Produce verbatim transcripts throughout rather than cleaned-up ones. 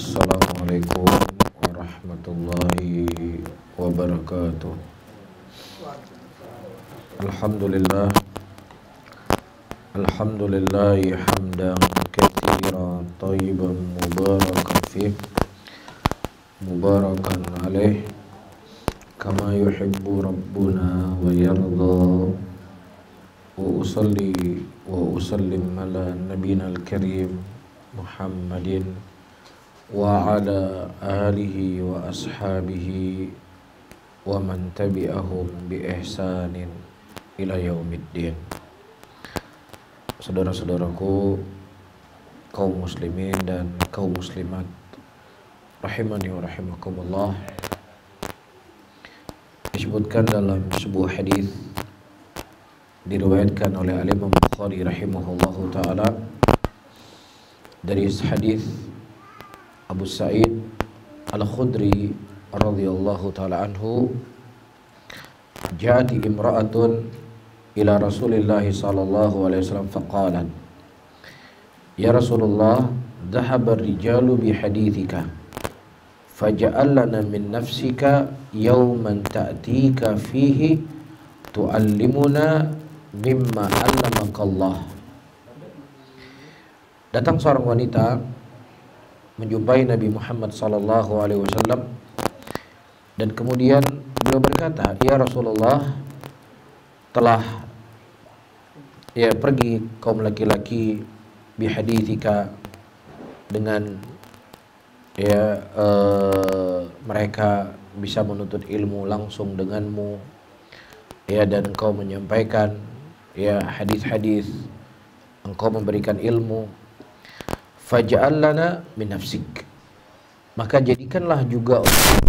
Assalamualaikum warahmatullahi wabarakatuh. Alhamdulillah Alhamdulillahi hamdan katsiran thayyiban mubarakan fih mubarakan alaih kama yuhibbu rabbuna wa yarda. Wa usalli wa usallim ala nabiyina al-karim Muhammadin wa ala alihi wa ashabihi wa man tabi'ahum bi ihsanin ila yaumiddin. Saudara-saudaraku kaum muslimin dan kaum muslimat rahimani wa rahimakumullah, disebutkan dalam sebuah hadis diriwayatkan oleh Imam Bukhari rahimahullahu taala dari hadis Abu Sa'id Al-Khudri radhiyallahu taala anhu, ja'at imra'atun ila Rasulillah sallallahu alaihi wasallam faqalat, ya Rasulullah, dhahaba ar-rijalu bi hadithika faj'al lana min nafsika yawman ta'tika fihi tu'allimuna mimma 'allamakallah. Datang seorang wanita menjumpai Nabi Muhammad sallallahu alaihi wasallam dan kemudian beliau berkata, ya Rasulullah, telah ya pergi kaum laki-laki bihadithika dengan ya uh, mereka bisa menuntut ilmu langsung denganmu ya, dan engkau menyampaikan ya hadis-hadis, engkau memberikan ilmu. Faj'al lana min nafsik, maka jadikanlah juga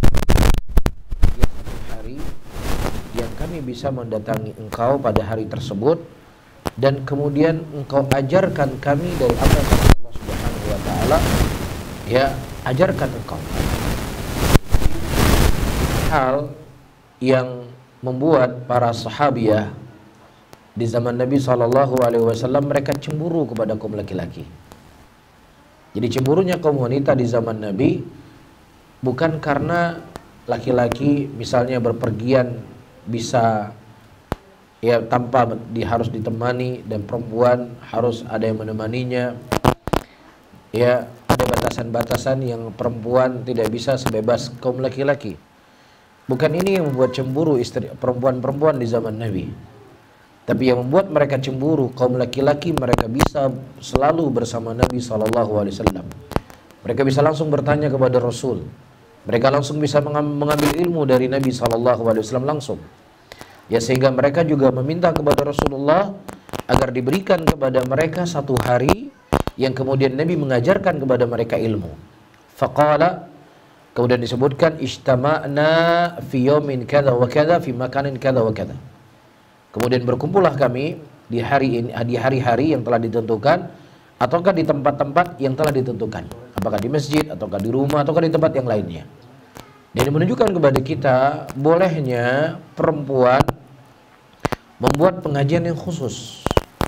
hari yang kami bisa mendatangi engkau pada hari tersebut, dan kemudian engkau ajarkan kami dari apa yang Allah Subhanahu wa taala ya ajarkan engkau. Hal yang membuat para sahabiah di zaman Nabi sallallahu alaihi wasallam mereka cemburu kepada kaum laki-laki. Jadi cemburunya kaum wanita di zaman Nabi bukan karena laki-laki misalnya berpergian bisa ya tanpa di, harus ditemani, dan perempuan harus ada yang menemaninya. Ya, ada batasan-batasan yang perempuan tidak bisa sebebas kaum laki-laki. Bukan ini yang membuat cemburu istri perempuan-perempuan di zaman Nabi. Tapi yang membuat mereka cemburu kaum laki-laki, mereka bisa selalu bersama Nabi sallallahu alaihi wasallam. Mereka bisa langsung bertanya kepada Rasul. Mereka langsung bisa mengambil ilmu dari Nabi sallallahu alaihi wasallam langsung. Ya, sehingga mereka juga meminta kepada Rasulullah agar diberikan kepada mereka satu hari yang kemudian Nabi mengajarkan kepada mereka ilmu. Faqala, kemudian disebutkan, ijtama'na fi yaumin kadza wa kadza fi makanin kadza wa kadza. Kemudian berkumpullah kami di hari ini, di hari-hari yang telah ditentukan, ataukah di tempat-tempat yang telah ditentukan, apakah di masjid, ataukah di rumah, ataukah di tempat yang lainnya. Dan menunjukkan kepada kita bolehnya perempuan membuat pengajian yang khusus.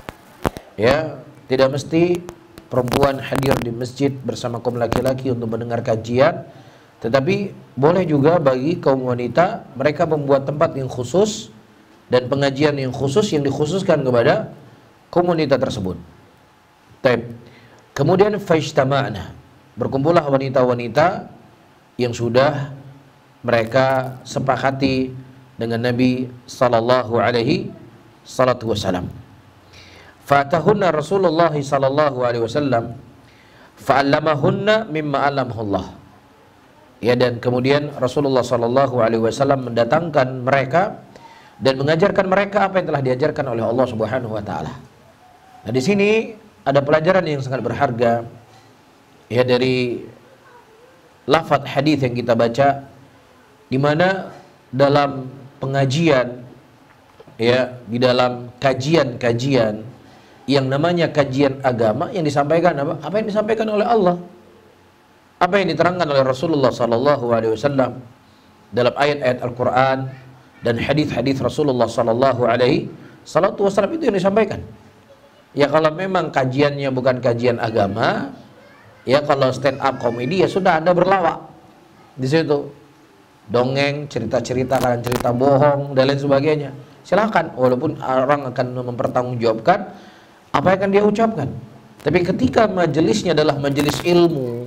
Ya, tidak mesti perempuan hadir di masjid bersama kaum laki-laki untuk mendengar kajian, tetapi boleh juga bagi kaum wanita mereka membuat tempat yang khusus dan pengajian yang khusus yang dikhususkan kepada kaum wanita tersebut. Taib. Kemudian fajtama'na, berkumpullah wanita-wanita yang sudah mereka sepakati dengan Nabi sallallahu alaihi salatu wasalam. Fatahunna Rasulullah sallallahu alaihi wasallam fa'allamahunna mimma 'allamahullah. Ya, dan kemudian Rasulullah sallallahu alaihi wasallam mendatangkan mereka dan mengajarkan mereka apa yang telah diajarkan oleh Allah Subhanahu wa taala. Nah, di sini ada pelajaran yang sangat berharga ya dari lafaz hadis yang kita baca, di mana dalam pengajian ya, di dalam kajian-kajian yang namanya kajian agama, yang disampaikan apa? Apa yang disampaikan oleh Allah, apa yang diterangkan oleh Rasulullah sallallahu alaihi wasallam dalam ayat-ayat Al-Qur'an dan hadis-hadis Rasulullah sallallahu alaihi wasallam, itu yang disampaikan. Ya, kalau memang kajiannya bukan kajian agama, Ya kalau stand up komedi ya sudah, Anda berlawak di situ. Dongeng, cerita-cerita, kalian cerita bohong dan lain sebagainya. Silakan, walaupun orang akan mempertanggungjawabkan apa yang akan dia ucapkan. Tapi ketika majelisnya adalah majelis ilmu,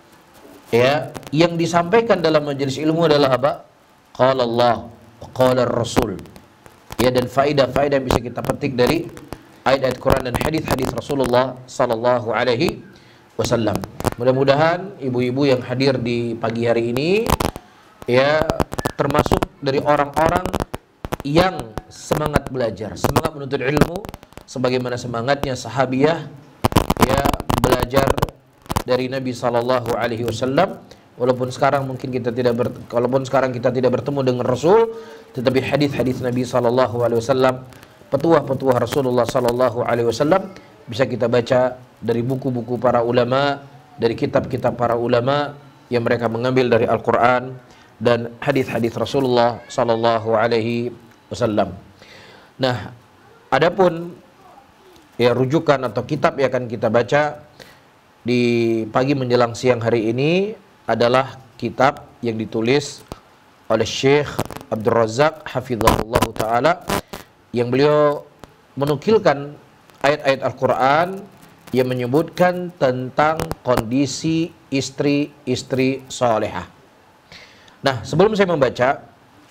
ya, yang disampaikan dalam majelis ilmu adalah apa? Qala Allah, qala Rasul. Ya, dan faedah-faedah yang bisa kita petik dari ayat-ayat Quran dan hadis-hadis Rasulullah sallallahu alaihi wasallam. Mudah-mudahan ibu-ibu yang hadir di pagi hari ini ya termasuk dari orang-orang yang semangat belajar, semangat menuntut ilmu sebagaimana semangatnya sahabiah ya belajar dari Nabi sallallahu alaihi wasallam. Walaupun sekarang mungkin kita tidak ber, walaupun sekarang kita tidak bertemu dengan Rasul, tetapi hadis-hadis Nabi sallallahu alaihi wasallam, petuah-petuah Rasulullah sallallahu alaihi wasallam bisa kita baca dari buku-buku para ulama, dari kitab-kitab para ulama yang mereka mengambil dari Al-Qur'an dan hadis-hadis Rasulullah sallallahu alaihi wasallam. Nah, adapun ya rujukan atau kitab yang akan kita baca di pagi menjelang siang hari ini adalah kitab yang ditulis oleh Syekh Abdul Razak hafizahullah taala, yang beliau menukilkan ayat-ayat Al-Qur'an yang menyebutkan tentang kondisi istri-istri salehah. Nah, sebelum saya membaca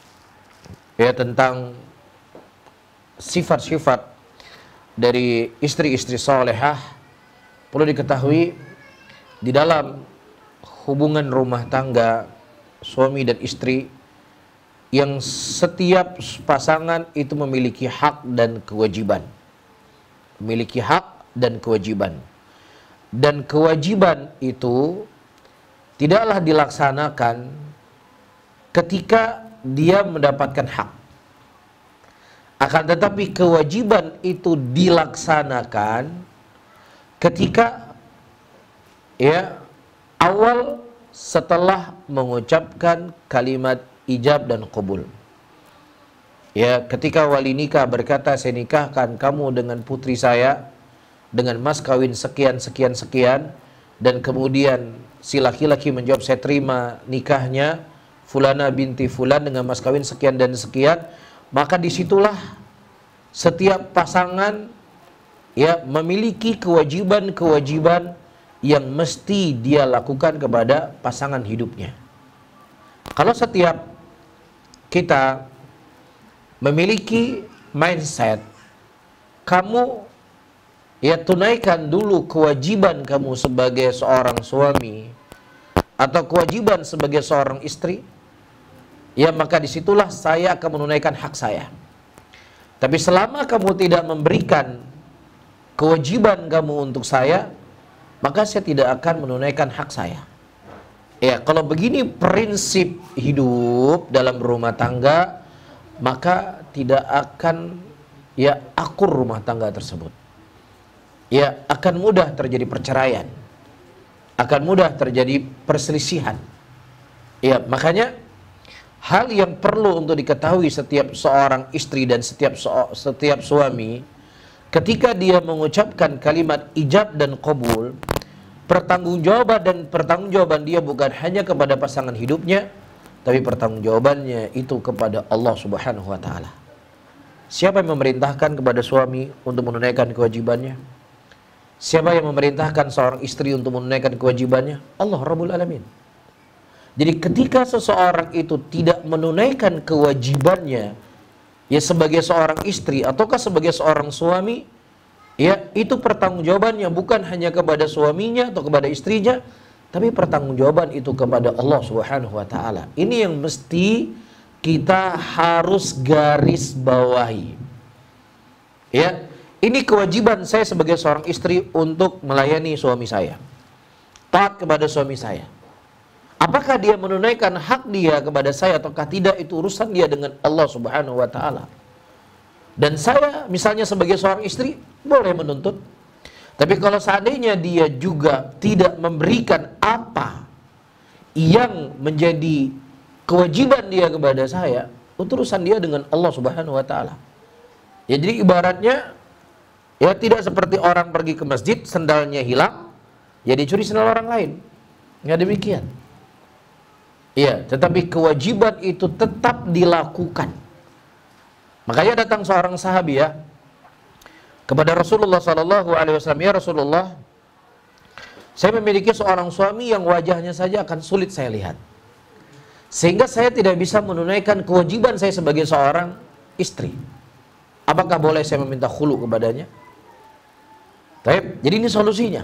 ya tentang sifat-sifat dari istri-istri salehah, perlu diketahui di dalam hubungan rumah tangga suami dan istri yang setiap pasangan itu memiliki hak dan kewajiban. Memiliki hak dan kewajiban. Dan kewajiban itu tidaklah dilaksanakan ketika dia mendapatkan hak. Akan tetapi kewajiban itu dilaksanakan ketika ya awal setelah mengucapkan kalimat ijab dan qabul. Ya, ketika wali nikah berkata, saya nikahkan kamu dengan putri saya dengan mas kawin sekian sekian sekian, dan kemudian si laki-laki menjawab, saya terima nikahnya fulana binti fulan dengan mas kawin sekian dan sekian, maka disitulah setiap pasangan ya memiliki kewajiban-kewajiban yang mesti dia lakukan kepada pasangan hidupnya. Kalau setiap kita memiliki mindset, kamu ya tunaikan dulu kewajiban kamu sebagai seorang suami atau kewajiban sebagai seorang istri, ya maka disitulah saya akan menunaikan hak saya. Tapi selama kamu tidak memberikan kewajiban kamu untuk saya, maka saya tidak akan menunaikan hak saya. Ya, kalau begini prinsip hidup dalam rumah tangga, maka tidak akan ya akur rumah tangga tersebut. Ya, akan mudah terjadi perceraian. Akan mudah terjadi perselisihan. Ya, makanya hal yang perlu untuk diketahui setiap seorang istri dan setiap setiap suami, ketika dia mengucapkan kalimat ijab dan qabul, pertanggungjawaban dan pertanggungjawaban dia bukan hanya kepada pasangan hidupnya, tapi pertanggungjawabannya itu kepada Allah Subhanahu wa taala. Siapa yang memerintahkan kepada suami untuk menunaikan kewajibannya? Siapa yang memerintahkan seorang istri untuk menunaikan kewajibannya? Allah Rabbul Alamin. Jadi ketika seseorang itu tidak menunaikan kewajibannya ya sebagai seorang istri ataukah sebagai seorang suami, ya itu pertanggungjawabannya bukan hanya kepada suaminya atau kepada istrinya, tapi pertanggungjawaban itu kepada Allah Subhanahu wa taala. Ini yang mesti kita harus garis bawahi. Ya, ini kewajiban saya sebagai seorang istri untuk melayani suami saya. Taat kepada suami saya. Apakah dia menunaikan hak dia kepada saya ataukah tidak, itu urusan dia dengan Allah Subhanahu wa taala. Dan saya misalnya sebagai seorang istri boleh menuntut. Tapi kalau seandainya dia juga tidak memberikan apa yang menjadi kewajiban dia kepada saya, itu urusan dia dengan Allah Subhanahu wa taala. Ya, jadi ibaratnya ya tidak seperti orang pergi ke masjid, sendalnya hilang, ya dicuri sendal orang lain. Nggak demikian. Iya, tetapi kewajiban itu tetap dilakukan. Makanya datang seorang sahabi ya kepada Rasulullah Sallallahu Alaihi Wasallam, ya Rasulullah, saya memiliki seorang suami yang wajahnya saja akan sulit saya lihat, sehingga saya tidak bisa menunaikan kewajiban saya sebagai seorang istri. Apakah boleh saya meminta khulu kepadanya? Baik, jadi ini solusinya.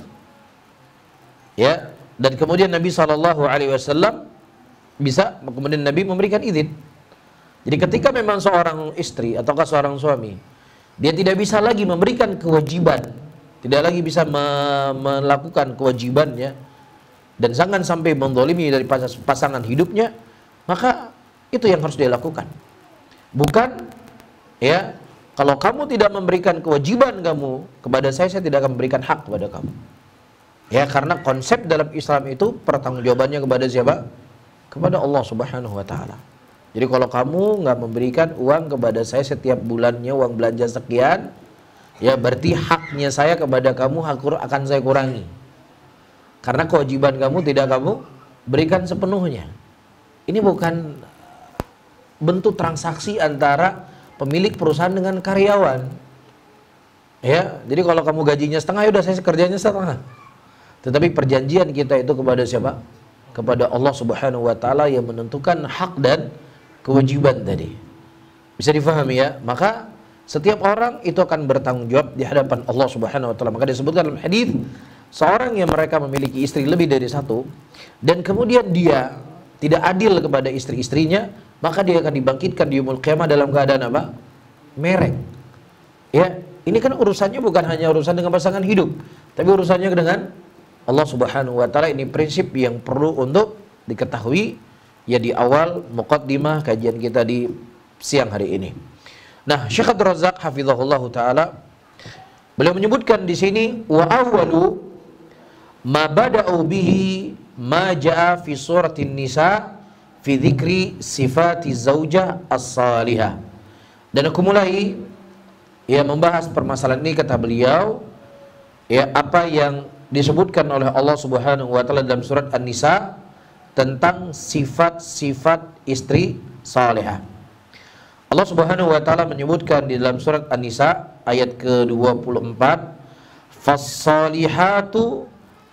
Ya, dan kemudian Nabi Sallallahu Alaihi Wasallam bisa, kemudian Nabi memberikan izin. Jadi ketika memang seorang istri ataukah seorang suami dia tidak bisa lagi memberikan kewajiban, tidak lagi bisa me melakukan kewajibannya, dan jangan sampai mendolimi dari pas pasangan hidupnya, maka itu yang harus dia lakukan. Bukan ya, kalau kamu tidak memberikan kewajiban kamu kepada saya, saya tidak akan memberikan hak kepada kamu. Ya, karena konsep dalam Islam itu pertanggungjawabannya kepada siapa? Kepada Allah Subhanahu wa taala. Jadi kalau kamu nggak memberikan uang kepada saya setiap bulannya, uang belanja sekian, ya berarti haknya saya kepada kamu akan saya kurangi. Karena kewajiban kamu tidak kamu berikan sepenuhnya. Ini bukan bentuk transaksi antara pemilik perusahaan dengan karyawan. Ya, jadi kalau kamu gajinya setengah, ya udah saya kerjanya setengah. Tetapi perjanjian kita itu kepada siapa? Kepada Allah Subhanahu wa taala yang menentukan hak dan kewajiban tadi. Bisa difahami ya? Maka setiap orang itu akan bertanggung jawab di hadapan Allah Subhanahu wa taala. Maka disebutkan dalam hadis, seorang yang mereka memiliki istri lebih dari satu dan kemudian dia tidak adil kepada istri-istrinya, maka dia akan dibangkitkan di yaumul qiyamah dalam keadaan apa? Mereng. Ya, ini kan urusannya bukan hanya urusan dengan pasangan hidup, tapi urusannya dengan Allah Subhanahu wa taala. Ini prinsip yang perlu untuk diketahui ya di awal muqaddimah kajian kita di siang hari ini. Nah, Syekh Abdul Razak hafizahullahu taala beliau menyebutkan di sini wa awwalu ma bada'u bihi ma jaa fi suratin nisa fi dzikri sifati zaujah as-salihah. Dan aku mulai ya membahas permasalahan ini, kata beliau, ya apa yang disebutkan oleh Allah Subhanahu wa taala dalam surat An-Nisa tentang sifat-sifat istri salihah. Allah Subhanahu wa taala menyebutkan di dalam surat An-Nisa ayat ke dua puluh empat, "Fas-salihatu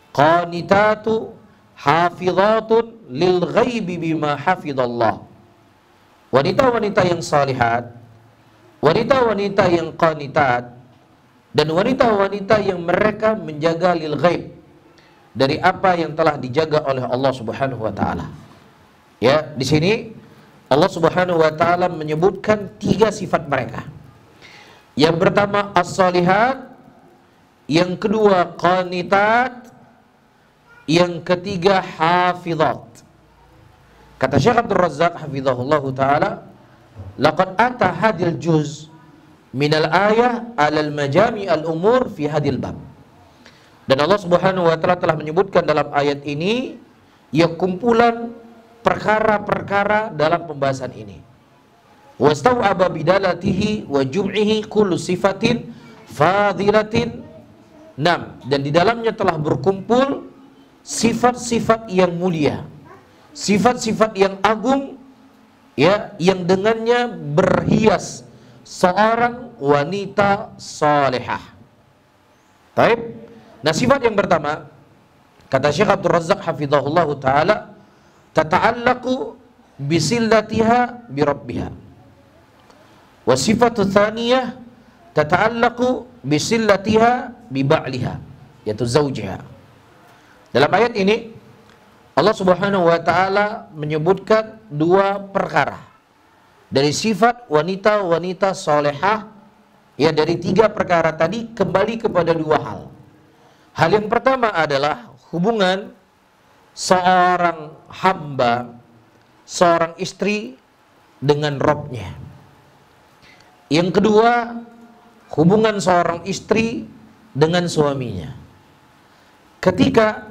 qanitatu hafizatun lil ghaibi bima hafizallah." Wanita-wanita yang salihat, wanita-wanita yang qanitat, dan wanita-wanita yang mereka menjaga lil ghaib, dari apa yang telah dijaga oleh Allah Subhanahu wa taala. Ya, di sini Allah Subhanahu wa taala menyebutkan tiga sifat mereka. Yang pertama as-salihat, yang kedua qanitat, yang ketiga hafizat. Kata Syekh Abdul Razak hafizahullahu taala, laqad ata hadil juz minal ayah alal majami al umur fi hadil bab. Dan Allah Subhanahu wa taala telah menyebutkan dalam ayat ini ya kumpulan perkara-perkara dalam pembahasan ini. Wastau'aba bidalatihi wa jum'ihi kullu sifatin fadilatin. Nam, dan di dalamnya telah berkumpul sifat-sifat yang mulia, sifat-sifat yang agung, ya, yang dengannya berhias seorang wanita salihah. Baik. Nah, sifat yang pertama, kata Syekh Abdul Razak hafizahullahu taala, tata'allaqu bisillatiha bi rabbiha. Wa sifatu tsaniyah tata'allaqu bisillatiha bi ba'liha, yaitu zaujiha. Dalam ayat ini Allah Subhanahu wa taala menyebutkan dua perkara dari sifat wanita-wanita solehah, ya, dari tiga perkara tadi kembali kepada dua hal. Hal yang pertama adalah hubungan seorang hamba, seorang istri dengan Rabb-nya. Yang kedua, hubungan seorang istri dengan suaminya. Ketika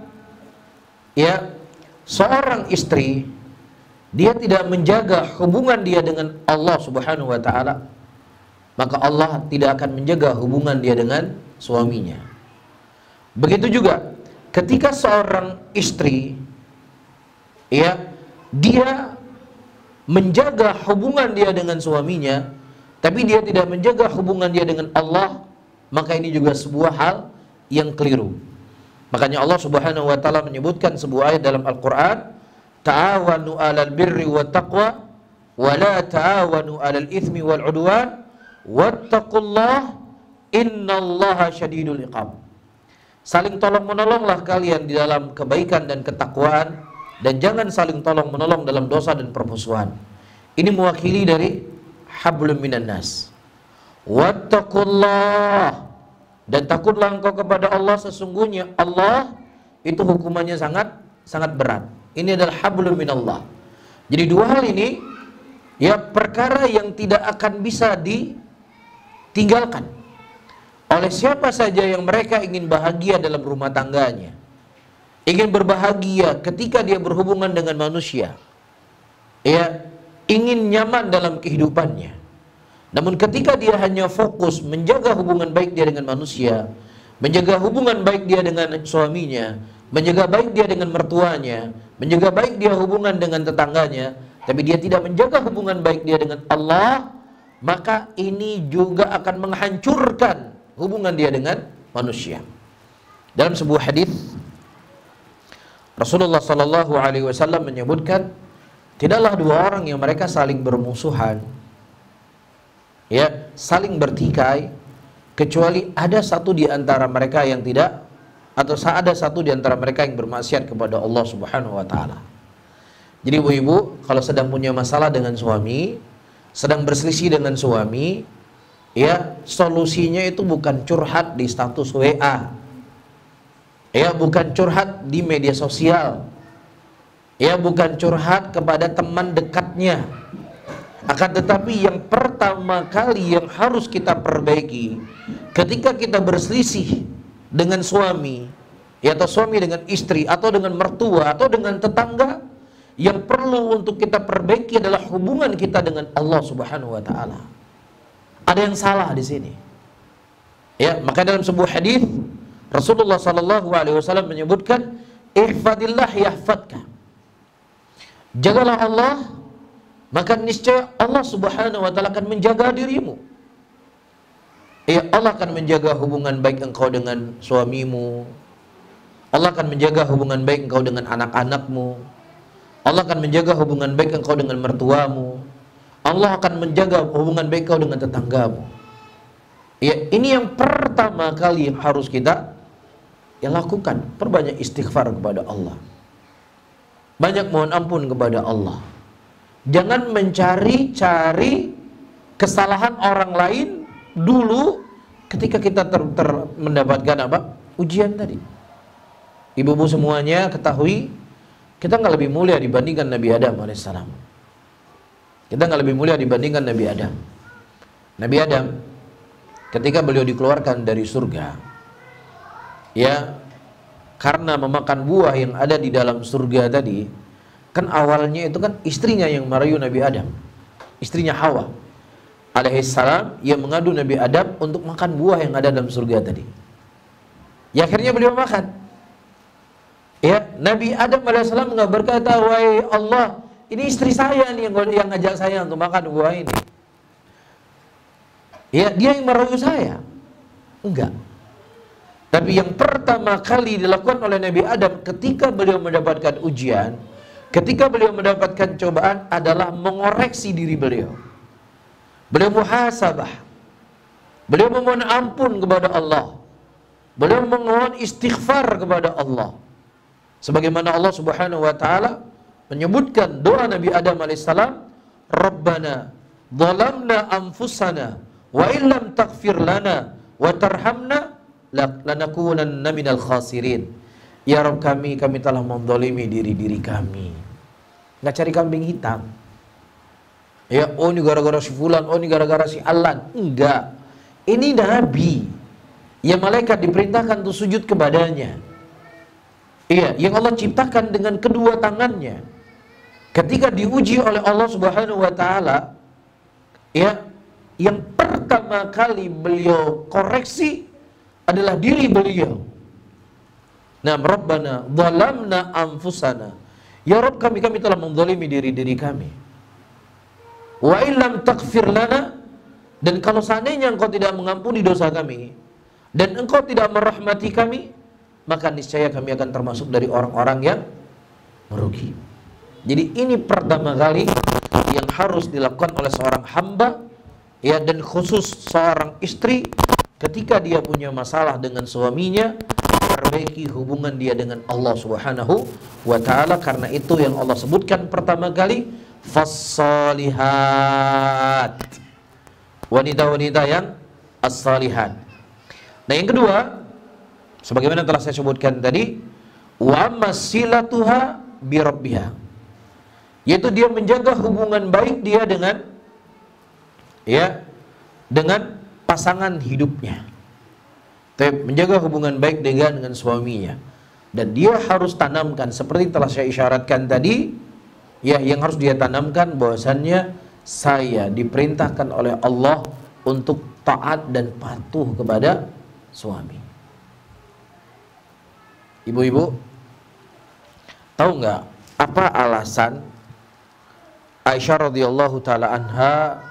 ya seorang istri dia tidak menjaga hubungan dia dengan Allah Subhanahu wa taala, maka Allah tidak akan menjaga hubungan dia dengan suaminya. Begitu juga ketika seorang istri ya dia menjaga hubungan dia dengan suaminya, tapi dia tidak menjaga hubungan dia dengan Allah, maka ini juga sebuah hal yang keliru. Makanya Allah Subhanahu wa taala menyebutkan sebuah ayat dalam Al-Qur'an, ta'awanu 'alal birri wat taqwa wa la ta'awanu 'alal itsmi wal 'udwan wattaqullaha innallaha syadidul iqab. Saling tolong menolonglah kalian di dalam kebaikan dan ketakwaan, dan jangan saling tolong menolong dalam dosa dan permusuhan. Ini mewakili dari hablum minan nas. Wattaqullah, dan takutlah engkau kepada Allah, sesungguhnya Allah itu hukumannya sangat sangat berat. Ini adalah hablum minallah. Jadi dua hal ini ya perkara yang tidak akan bisa ditinggalkan oleh siapa saja yang mereka ingin bahagia dalam rumah tangganya, ingin berbahagia ketika dia berhubungan dengan manusia, ya, ingin nyaman dalam kehidupannya. Namun ketika dia hanya fokus menjaga hubungan baik dia dengan manusia, menjaga hubungan baik dia dengan suaminya, menjaga baik dia dengan mertuanya, menjaga baik dia hubungan dengan tetangganya, tapi dia tidak menjaga hubungan baik dia dengan Allah, maka ini juga akan menghancurkan hubungan dia dengan manusia. Dalam sebuah hadis Rasulullah Sallallahu Alaihi Wasallam menyebutkan, tidaklah dua orang yang mereka saling bermusuhan, ya, saling bertikai, kecuali ada satu di antara mereka yang tidak, atau ada satu di antara mereka yang bermaksiat kepada Allah Subhanahu wa taala. Jadi ibu-ibu, kalau sedang punya masalah dengan suami, sedang berselisih dengan suami, ya, solusinya itu bukan curhat di status W A, ya, bukan curhat di media sosial, ya, bukan curhat kepada teman dekatnya. Akan tetapi yang pertama kali yang harus kita perbaiki ketika kita berselisih dengan suami, ya, atau suami dengan istri, atau dengan mertua, atau dengan tetangga, yang perlu untuk kita perbaiki adalah hubungan kita dengan Allah Subhanahu wa taala. Ada yang salah di sini. Ya, maka dalam sebuah hadis Rasulullah sallallahu alaihi wasallam menyebutkan, ihfadillah yahfadka. Jagalah Allah, maka niscaya Allah Subhanahu wa taala akan menjaga dirimu. Ya, Allah akan menjaga hubungan baik engkau dengan suamimu. Allah akan menjaga hubungan baik engkau dengan anak-anakmu. Allah akan menjaga hubungan baik engkau dengan mertuamu. Allah akan menjaga hubungan baik engkau dengan tetanggamu. Ya, ini yang pertama kali yang harus kita ya lakukan. Perbanyak istighfar kepada Allah, banyak mohon ampun kepada Allah. Jangan mencari-cari kesalahan orang lain dulu ketika kita ter, ter, mendapatkan apa? Ujian tadi. Ibu-ibu semuanya ketahui, kita nggak lebih mulia dibandingkan Nabi Adam alaihissalam. Kita nggak lebih mulia dibandingkan Nabi Adam. Nabi Adam ketika beliau dikeluarkan dari surga, ya, karena memakan buah yang ada di dalam surga tadi, kan awalnya itu kan istrinya yang merayu Nabi Adam, istrinya Hawa alaihissalam, yang mengadu Nabi Adam untuk makan buah yang ada dalam surga tadi. Ya, akhirnya beliau makan. Ya, Nabi Adam alaihissalam nggak berkata, wahai Allah, ini istri saya nih yang, yang ngajak saya untuk makan buah ini. Ya, dia yang merayu saya. Enggak. Tapi yang pertama kali dilakukan oleh Nabi Adam ketika beliau mendapatkan ujian, ketika beliau mendapatkan cobaan, adalah mengoreksi diri beliau. Beliau muhasabah. Beliau memohon ampun kepada Allah. Beliau memohon istighfar kepada Allah. Sebagaimana Allah Subhanahu wa taala menyebutkan doa Nabi Adam alaihissalam, Rabbana zalamna anfusana wa illam taghfir lana wa tarhamna lanakunanna minal khasirin. Ya Rabb kami, kami telah menzalimi diri-diri kami. Nggak cari kambing hitam. Ya, oh ini gara-gara si fulan, oh ini gara-gara si Alan. Enggak. Ini Nabi yang malaikat diperintahkan untuk sujud kepadanya. Iya, yang Allah ciptakan dengan kedua tangannya. Ketika diuji oleh Allah Subhanahu wa taala, ya, yang pertama kali beliau koreksi adalah diri beliau. Nah, Rabbana zalamna anfusana. Ya Rabb kami, kami telah menzalimi diri-diri kami. Wa illam taghfir lana, dan kalau seandainya engkau tidak mengampuni dosa kami dan engkau tidak merahmati kami, maka niscaya kami akan termasuk dari orang-orang yang merugi. Jadi ini pertama kali yang harus dilakukan oleh seorang hamba, ya, dan khusus seorang istri ketika dia punya masalah dengan suaminya, perbaiki hubungan dia dengan Allah Subhanahu wa taala. Karena itu yang Allah sebutkan pertama kali, fas-salihat, wanita-wanita yang as-salihat. Nah, yang kedua, sebagaimana telah saya sebutkan tadi, wa masilatuha bi rabbiha, yaitu dia menjaga hubungan baik dia dengan, ya, dengan pasangan hidupnya. Menjaga hubungan baik dengan dengan suaminya, dan dia harus tanamkan seperti telah saya isyaratkan tadi, ya, yang harus dia tanamkan bahwasannya saya diperintahkan oleh Allah untuk taat dan patuh kepada suami. Ibu-ibu, tahu nggak apa alasan Aisyah radhiyallahu taala anha,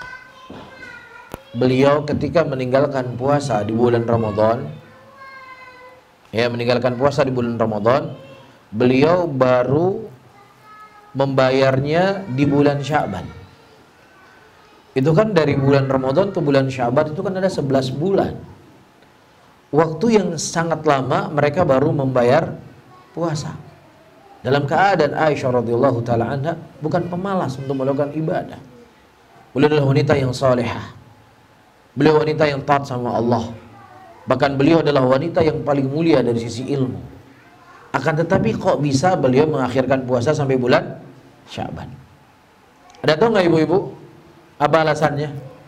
beliau ketika meninggalkan puasa di bulan Ramadan, ya, meninggalkan puasa di bulan Ramadan, beliau baru membayarnya di bulan Sya'ban. Itu kan dari bulan Ramadan ke bulan Sya'ban itu kan ada sebelas bulan. Waktu yang sangat lama mereka baru membayar puasa. Dalam keadaan Aisyah radhiyallahu taala anha bukan pemalas untuk melakukan ibadah. Beliau adalah wanita yang salehah. Beliau wanita yang taat sama Allah. Bahkan beliau adalah wanita yang paling mulia dari sisi ilmu. Akan tetapi kok bisa beliau mengakhirkan puasa sampai bulan Sya'ban? Ada tahu nggak ibu-ibu apa alasannya?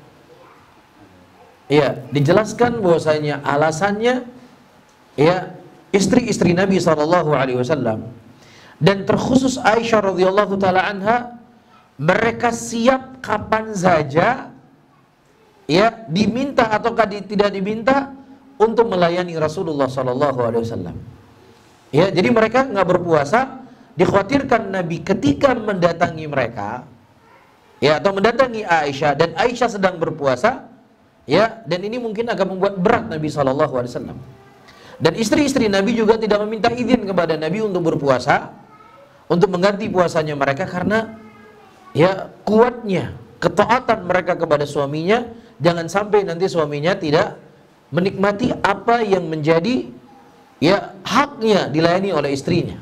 Iya, dijelaskan bahwasanya alasannya, ya, istri-istri Nabi shallallahu alaihi wasallam dan terkhusus Aisyah radhiyallahu taala anha, mereka siap kapan saja, ya, diminta ataukah di, tidak diminta untuk melayani Rasulullah shallallahu alaihi wasallam. Ya, jadi mereka nggak berpuasa, dikhawatirkan Nabi ketika mendatangi mereka, ya, atau mendatangi Aisyah dan Aisyah sedang berpuasa, ya, dan ini mungkin akan membuat berat Nabi shallallahu alaihi wasallam. Dan istri-istri Nabi juga tidak meminta izin kepada Nabi untuk berpuasa, untuk mengganti puasanya mereka, karena, ya, kuatnya ketaatan mereka kepada suaminya. Jangan sampai nanti suaminya tidak menikmati apa yang menjadi, ya, haknya dilayani oleh istrinya.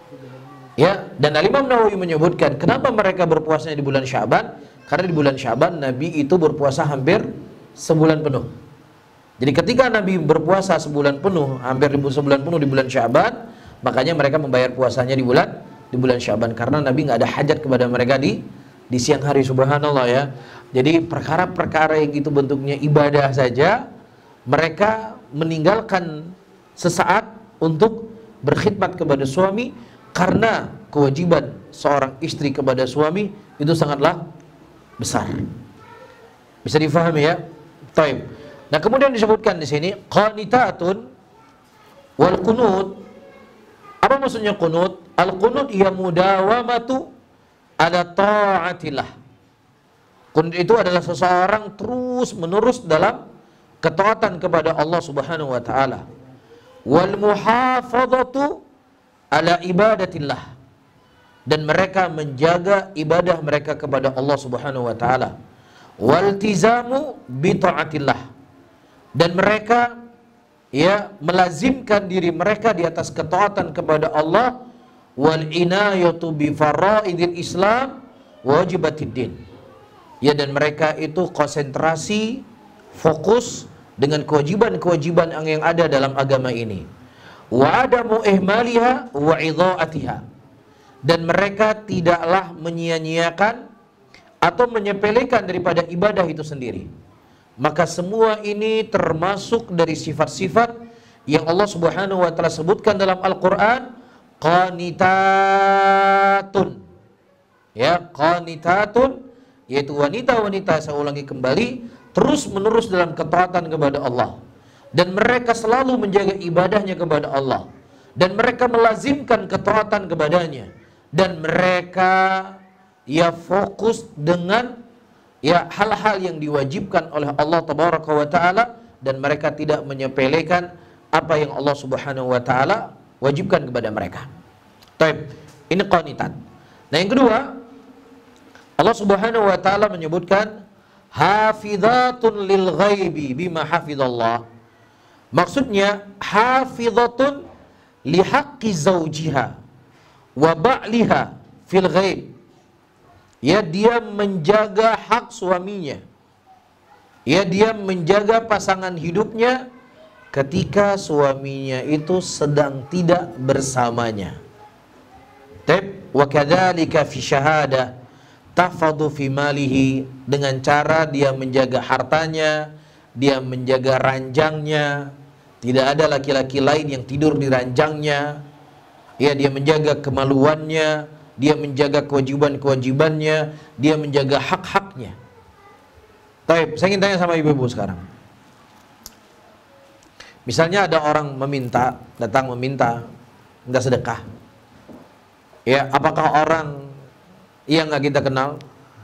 Ya, dan Al-Imam Nawawi menyebutkan kenapa mereka berpuasanya di bulan Sya'ban, karena di bulan Sya'ban Nabi itu berpuasa hampir sebulan penuh. Jadi ketika Nabi berpuasa sebulan penuh, hampir sebulan penuh di bulan Sya'ban, makanya mereka membayar puasanya di bulan di bulan Sya'ban, karena Nabi nggak ada hajat kepada mereka di di siang hari, subhanallah, ya. Jadi perkara-perkara yang itu bentuknya ibadah saja, mereka meninggalkan sesaat untuk berkhidmat kepada suami, karena kewajiban seorang istri kepada suami itu sangatlah besar. Bisa difahami, ya? Taib. Nah, kemudian disebutkan di sini qanitatun wal qunut. Apa maksudnya qunut? Al qunut ya mudawamatu ala ta'atillah. Qunut itu adalah seseorang terus menerus dalam ketaatan kepada Allah Subhanahu wa taala. Wal muhafadzatu ala ibadatillah, dan mereka menjaga ibadah mereka kepada Allah Subhanahu wa taala. Wal tizamu bi taatillah, dan mereka, ya, melazimkan diri mereka di atas ketaatan kepada Allah. Wal inayatu bi faraidil Islam wajibatid din, ya, dan mereka itu konsentrasi, fokus dengan kewajiban-kewajiban yang ada dalam agama ini. Wa adamu ihmaliha wa idha'atiha, dan mereka tidaklah menyia-nyiakan atau menyepelekan daripada ibadah itu sendiri. Maka semua ini termasuk dari sifat-sifat yang Allah Subhanahu wa taala sebutkan dalam Al-Qur'an, qanitatun. Ya, qanitatun, yaitu wanita-wanita, saya ulangi kembali, terus menerus dalam ketaatan kepada Allah, dan mereka selalu menjaga ibadahnya kepada Allah. dan mereka melazimkan ketaatan kepadanya, dan mereka ya fokus dengan ya hal-hal yang diwajibkan oleh Allah Tabaraka wa Ta'ala, dan mereka tidak menyepelekan apa yang Allah Subhanahu wa Ta'ala wajibkan kepada mereka. Taib. Ini qanitat. Nah, yang kedua, Allah Subhanahu wa Ta'ala menyebutkan hafizatun lil ghaibi bima hafizallah. Maksudnya hafizatun li haqqi zawjiha wa ba'liha fil ghaib. Ya, dia menjaga hak suaminya. Ya, dia menjaga pasangan hidupnya ketika suaminya itu sedang tidak bersamanya. Taib. Wa kadzalika fi syahadah tahfadhu fi malihi, dengan cara dia menjaga hartanya, dia menjaga ranjangnya. Tidak ada laki-laki lain yang tidur di ranjangnya. Ya, dia menjaga kemaluannya, dia menjaga kewajiban-kewajibannya, dia menjaga hak-haknya. Taib, saya ingin tanya sama ibu-ibu sekarang. Misalnya ada orang meminta, datang meminta, minta sedekah. Ya, apakah orang yang nggak kita kenal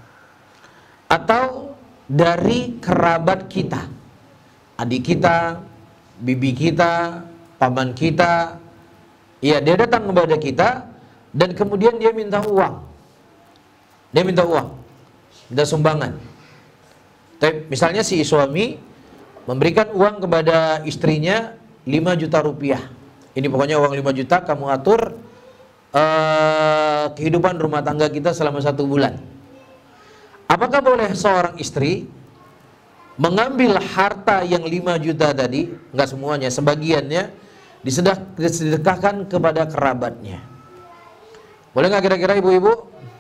atau dari kerabat kita, adik kita, bibi kita, paman kita? Ya, dia datang kepada kita dan kemudian dia minta uang. Dia minta uang, minta sumbangan. Tapi misalnya si suami memberikan uang kepada istrinya lima juta rupiah. Ini pokoknya uang lima juta, kamu atur uh, kehidupan rumah tangga kita selama satu bulan. Apakah boleh seorang istri mengambil harta yang lima juta tadi, enggak semuanya, sebagiannya disedekahkan kepada kerabatnya? Boleh nggak kira-kira ibu-ibu?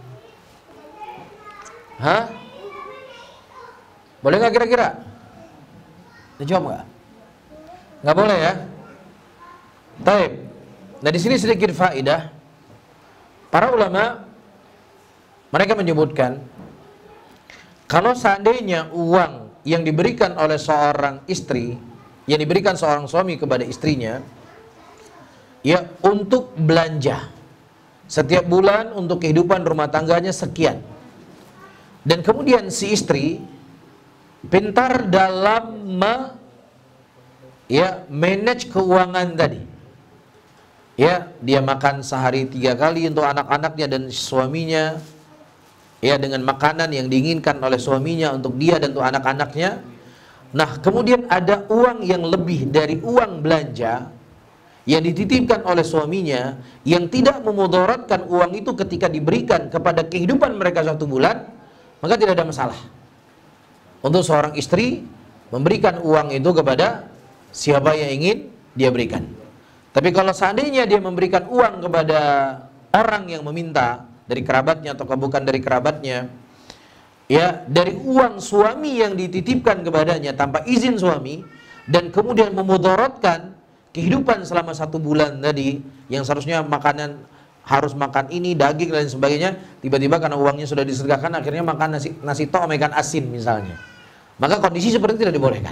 Hah? Boleh nggak kira-kira? Dijawab nggak? Nggak boleh ya? Taib. Nah, di sini sedikit faedah. Para ulama mereka menyebutkan kalau seandainya uang yang diberikan oleh seorang istri, yang diberikan seorang suami kepada istrinya, ya untuk belanja setiap bulan untuk kehidupan rumah tangganya sekian, dan kemudian si istri pintar dalam me, ya manage keuangan tadi. Ya, dia makan sehari tiga kali untuk anak-anaknya dan suaminya, ya dengan makanan yang diinginkan oleh suaminya untuk dia dan untuk anak-anaknya. Nah, kemudian ada uang yang lebih dari uang belanja yang dititipkan oleh suaminya, yang tidak memudaratkan uang itu ketika diberikan kepada kehidupan mereka satu bulan, maka tidak ada masalah untuk seorang istri memberikan uang itu kepada siapa yang ingin dia berikan. Tapi kalau seandainya dia memberikan uang kepada orang yang meminta, dari kerabatnya atau bukan dari kerabatnya, ya dari uang suami yang dititipkan kepadanya tanpa izin suami, dan kemudian memudaratkan kehidupan selama satu bulan tadi, yang seharusnya makanan harus makan ini, daging dan sebagainya, tiba-tiba karena uangnya sudah disedekahkan akhirnya makan nasi nasi tok ikan asin misalnya, maka kondisi seperti itu tidak dibolehkan.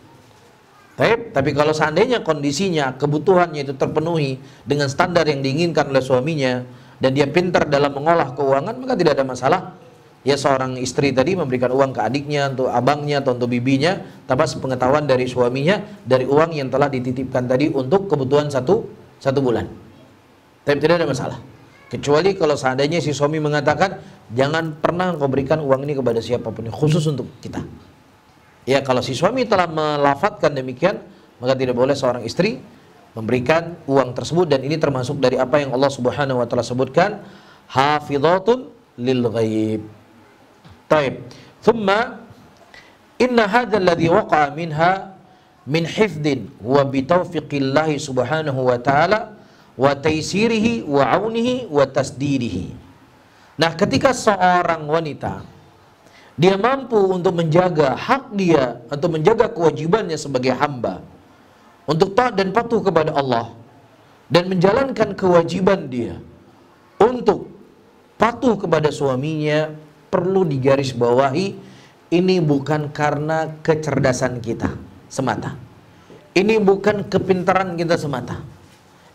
Tapi, tapi kalau seandainya kondisinya, kebutuhannya itu terpenuhi dengan standar yang diinginkan oleh suaminya, dan dia pintar dalam mengolah keuangan, maka tidak ada masalah. Ya, seorang istri tadi memberikan uang ke adiknya, untuk abangnya, atau untuk bibinya, tanpa sepengetahuan dari suaminya, dari uang yang telah dititipkan tadi untuk kebutuhan satu, satu bulan. Tapi tidak ada masalah. Kecuali kalau seandainya si suami mengatakan, jangan pernah kau berikan uang ini kepada siapapun, khusus untuk kita. Ya, kalau si suami telah melafatkan demikian, maka tidak boleh seorang istri memberikan uang tersebut, dan ini termasuk dari apa yang Allah Subhanahu wa taala sebutkan, hafizatun lil ghaib. Taib. Thumma inna hadha alladhi waqa'a minha min hifdin wa bi taufiqillah Subhanahu wa taala wa taysirihi wa aunihi wa tasdidihi. Nah, ketika seorang wanita dia mampu untuk menjaga hak dia atau menjaga kewajibannya sebagai hamba, untuk taat dan patuh kepada Allah, dan menjalankan kewajiban dia untuk patuh kepada suaminya, perlu digarisbawahi, ini bukan karena kecerdasan kita semata, ini bukan kepintaran kita semata,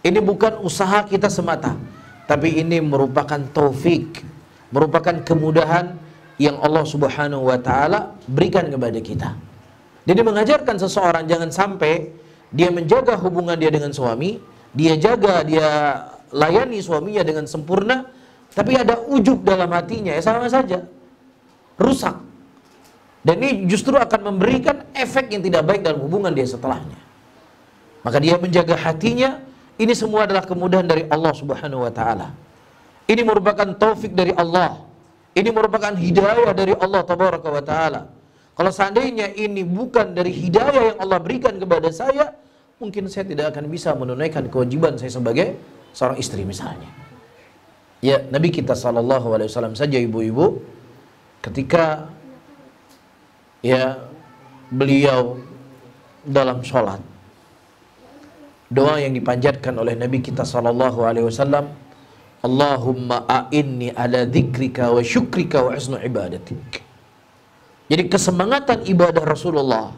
Ini bukan usaha kita semata, tapi ini merupakan taufik, merupakan kemudahan yang Allah Subhanahu wa taala berikan kepada kita. Jadi mengajarkan seseorang jangan sampai dia menjaga hubungan dia dengan suami, dia jaga, dia layani suaminya dengan sempurna, tapi ada ujub dalam hatinya, ya sama saja rusak. Dan ini justru akan memberikan efek yang tidak baik dalam hubungan dia setelahnya. Maka dia menjaga hatinya. Ini semua adalah kemudahan dari Allah Subhanahu wa taala. Ini merupakan taufik dari Allah. Ini merupakan hidayah dari Allah Tabaraka wa taala. Kalau seandainya ini bukan dari hidayah yang Allah berikan kepada saya, mungkin saya tidak akan bisa menunaikan kewajiban saya sebagai seorang istri misalnya. Ya, Nabi kita sallallahu alaihi wasallam saja ibu-ibu, ketika ya beliau dalam sholat, doa yang dipanjatkan oleh Nabi kita sallallahu alaihi wasallam, Allahumma a'inni ala dzikrika wa syukrika wa husni ibadatik. Jadi kesemangatan ibadah Rasulullah,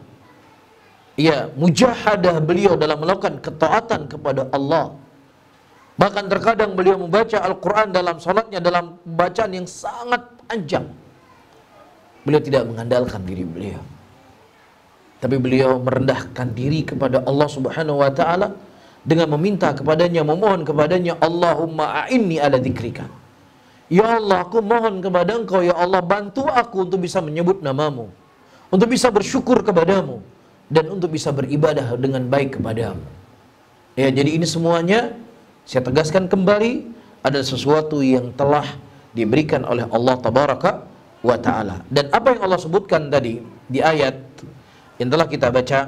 ya mujahadah beliau dalam melakukan ketaatan kepada Allah. Bahkan terkadang beliau membaca Al-Quran dalam salatnya dalam bacaan yang sangat panjang. Beliau tidak mengandalkan diri beliau, tapi beliau merendahkan diri kepada Allah Subhanahu wa taala dengan meminta kepadanya, memohon kepadanya, Allahumma a'inni ala dzikrika. Ya Allah, aku mohon kepada Engkau, ya Allah, bantu aku untuk bisa menyebut namamu, untuk bisa bersyukur kepadamu, dan untuk bisa beribadah dengan baik kepadamu. Ya, jadi ini semuanya saya tegaskan kembali ada sesuatu yang telah diberikan oleh Allah Tabaraka wa ta'ala. Dan apa yang Allah sebutkan tadi di ayat yang telah kita baca,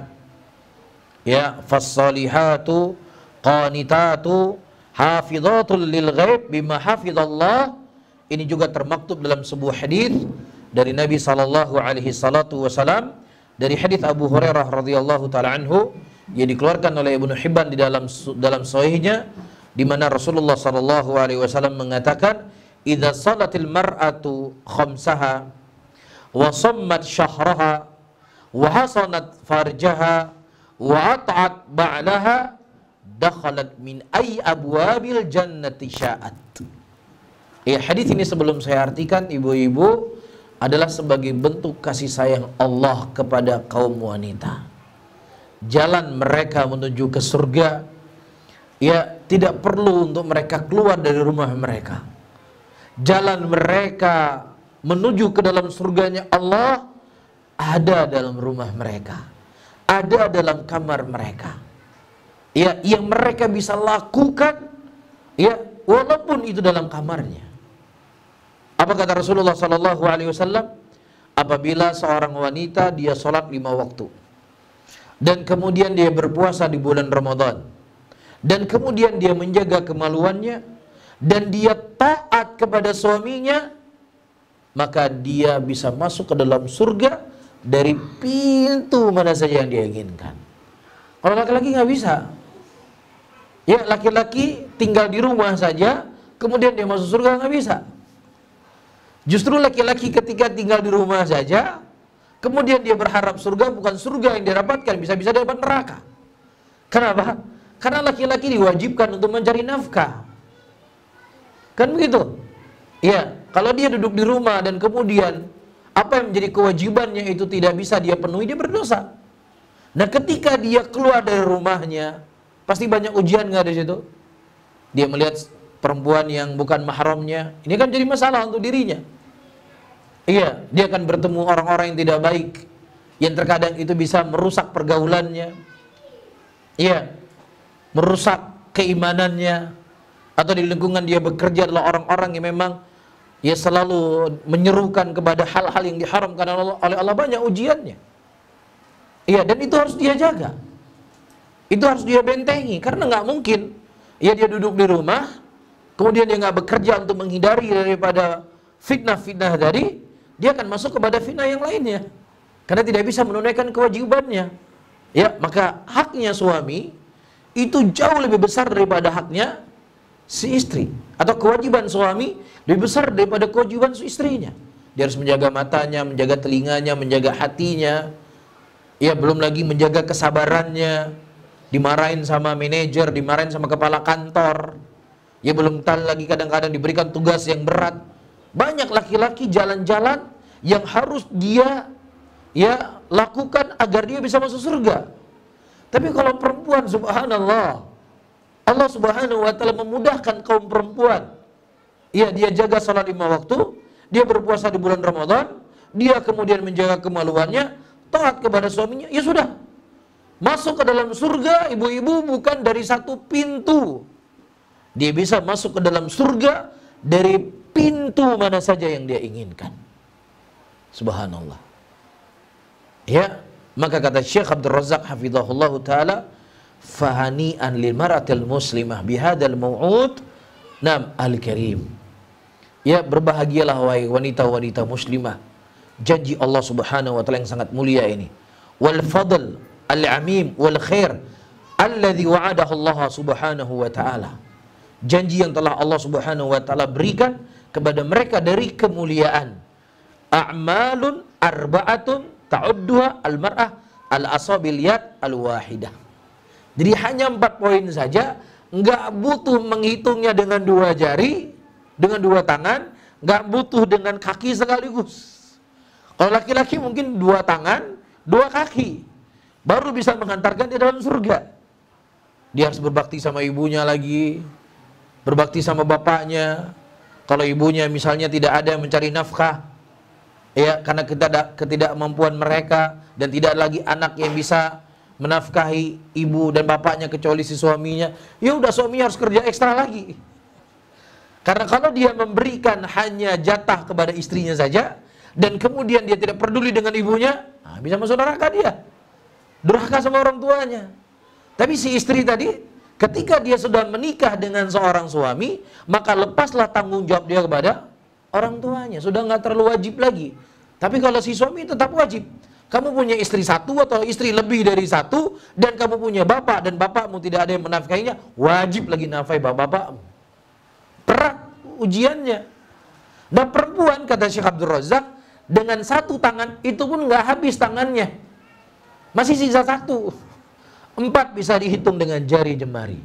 ya, fassalihatu qanitatu hafidhatul lil ghaib bima hafidhallah. Ini juga termaktub dalam sebuah hadis dari Nabi sallallahu alaihi salatu wasalam, dari hadis Abu Hurairah radhiyallahu taala anhu yang dikeluarkan oleh Ibnu Hibban di dalam dalam sahihnya, di mana Rasulullah sallallahu alaihi wasallam mengatakan, idza salatil mar'atu khamsaha wa sammat syahraha wa hasanat farjaha wa ata'at ba'laha dakhalat min ay abwabil jannati sya'at. Ya, hadis ini sebelum saya artikan ibu-ibu adalah sebagai bentuk kasih sayang Allah kepada kaum wanita. Jalan mereka menuju ke surga, ya, tidak perlu untuk mereka keluar dari rumah mereka. Jalan mereka menuju ke dalam surganya Allah ada dalam rumah mereka, ada dalam kamar mereka. Ya, yang mereka bisa lakukan, ya, walaupun itu dalam kamarnya. Apa kata Rasulullah sallallahu alaihi wasallam? Apabila seorang wanita dia sholat lima waktu, dan kemudian dia berpuasa di bulan Ramadan, dan kemudian dia menjaga kemaluannya, dan dia taat kepada suaminya, maka dia bisa masuk ke dalam surga dari pintu mana saja yang dia inginkan. Kalau laki-laki nggak bisa. Ya, laki-laki tinggal di rumah saja, kemudian dia masuk surga, nggak bisa. Justru laki-laki ketika tinggal di rumah saja, kemudian dia berharap surga, bukan surga yang dia dapatkan, bisa-bisa dia dapat neraka. Kenapa? Karena laki-laki diwajibkan untuk mencari nafkah. Kan begitu? Ya, kalau dia duduk di rumah dan kemudian apa yang menjadi kewajibannya itu tidak bisa dia penuhi, dia berdosa. Nah, ketika dia keluar dari rumahnya, pasti banyak ujian nggak di situ? Dia melihat perempuan yang bukan mahramnya, ini kan jadi masalah untuk dirinya. Iya, dia akan bertemu orang-orang yang tidak baik, yang terkadang itu bisa merusak pergaulannya. Iya, merusak keimanannya. Atau di lingkungan dia bekerja adalah orang-orang yang memang ya selalu menyerukan kepada hal-hal yang diharamkan oleh Allah, banyak ujiannya. Iya, dan itu harus dia jaga. Itu harus dia bentengi, karena nggak mungkin ya dia duduk di rumah, kemudian dia nggak bekerja untuk menghindari daripada fitnah-fitnah tadi, dia akan masuk kepada fitnah yang lainnya, karena tidak bisa menunaikan kewajibannya. Ya, maka haknya suami itu jauh lebih besar daripada haknya si istri, atau kewajiban suami lebih besar daripada kewajiban si istrinya. Dia harus menjaga matanya, menjaga telinganya, menjaga hatinya, ya, belum lagi menjaga kesabarannya. dimarahin sama manajer, dimarahin sama kepala kantor. Ya belum tahu lagi kadang-kadang diberikan tugas yang berat. Banyak laki-laki jalan-jalan yang harus dia ya lakukan agar dia bisa masuk surga. Tapi kalau perempuan, subhanallah, Allah subhanahu wa ta'ala memudahkan kaum perempuan. Ya, dia jaga salat lima waktu, dia berpuasa di bulan Ramadan, dia kemudian menjaga kemaluannya, taat kepada suaminya, ya sudah. Masuk ke dalam surga, ibu-ibu, bukan dari satu pintu. Dia bisa masuk ke dalam surga dari pintu mana saja yang dia inginkan. Subhanallah. Ya, maka kata Syekh Abdul Razak hafizahullah taala, fahani'an lil maratil muslimah bihadzal mau'ud nam al-karim. Ya, berbahagialah wahai wanita-wanita muslimah. Janji Allah Subhanahu wa taala yang sangat mulia ini. Wal fadl al-amim wal khair alladzi wa'adahu Allah Subhanahu wa taala. Janji yang telah Allah Subhanahu wa taala berikan kepada mereka dari kemuliaan. A'malun arba'atun ta'udduha al-mar'ah al-asabil yad al-wahidah. Jadi hanya empat poin saja, nggak butuh menghitungnya dengan dua jari, dengan dua tangan, nggak butuh dengan kaki sekaligus. Kalau laki-laki mungkin dua tangan, dua kaki, baru bisa mengantarkan di dalam surga. Dia harus berbakti sama ibunya lagi, berbakti sama bapaknya. Kalau ibunya misalnya tidak ada yang mencari nafkah, ya karena ketidakmampuan mereka, dan tidak lagi anak yang bisa menafkahi ibu dan bapaknya kecuali si suaminya, ya udah suaminya harus kerja ekstra lagi. Karena kalau dia memberikan hanya jatah kepada istrinya saja, dan kemudian dia tidak peduli dengan ibunya, nah, bisa masuk neraka dia. Durhaka sama orang tuanya. Tapi si istri tadi, ketika dia sudah menikah dengan seorang suami, maka lepaslah tanggung jawab dia kepada orang tuanya. Sudah nggak terlalu wajib lagi. Tapi kalau si suami tetap wajib. Kamu punya istri satu atau istri lebih dari satu, dan kamu punya bapak, dan bapakmu tidak ada yang menafkahinya, wajib lagi nafkahi bapak-bapakmu. Berat ujiannya. Nah perempuan, kata Syekh Abdul Razak, dengan satu tangan itu pun nggak habis tangannya, masih sisa satu. Empat bisa dihitung dengan jari jemari.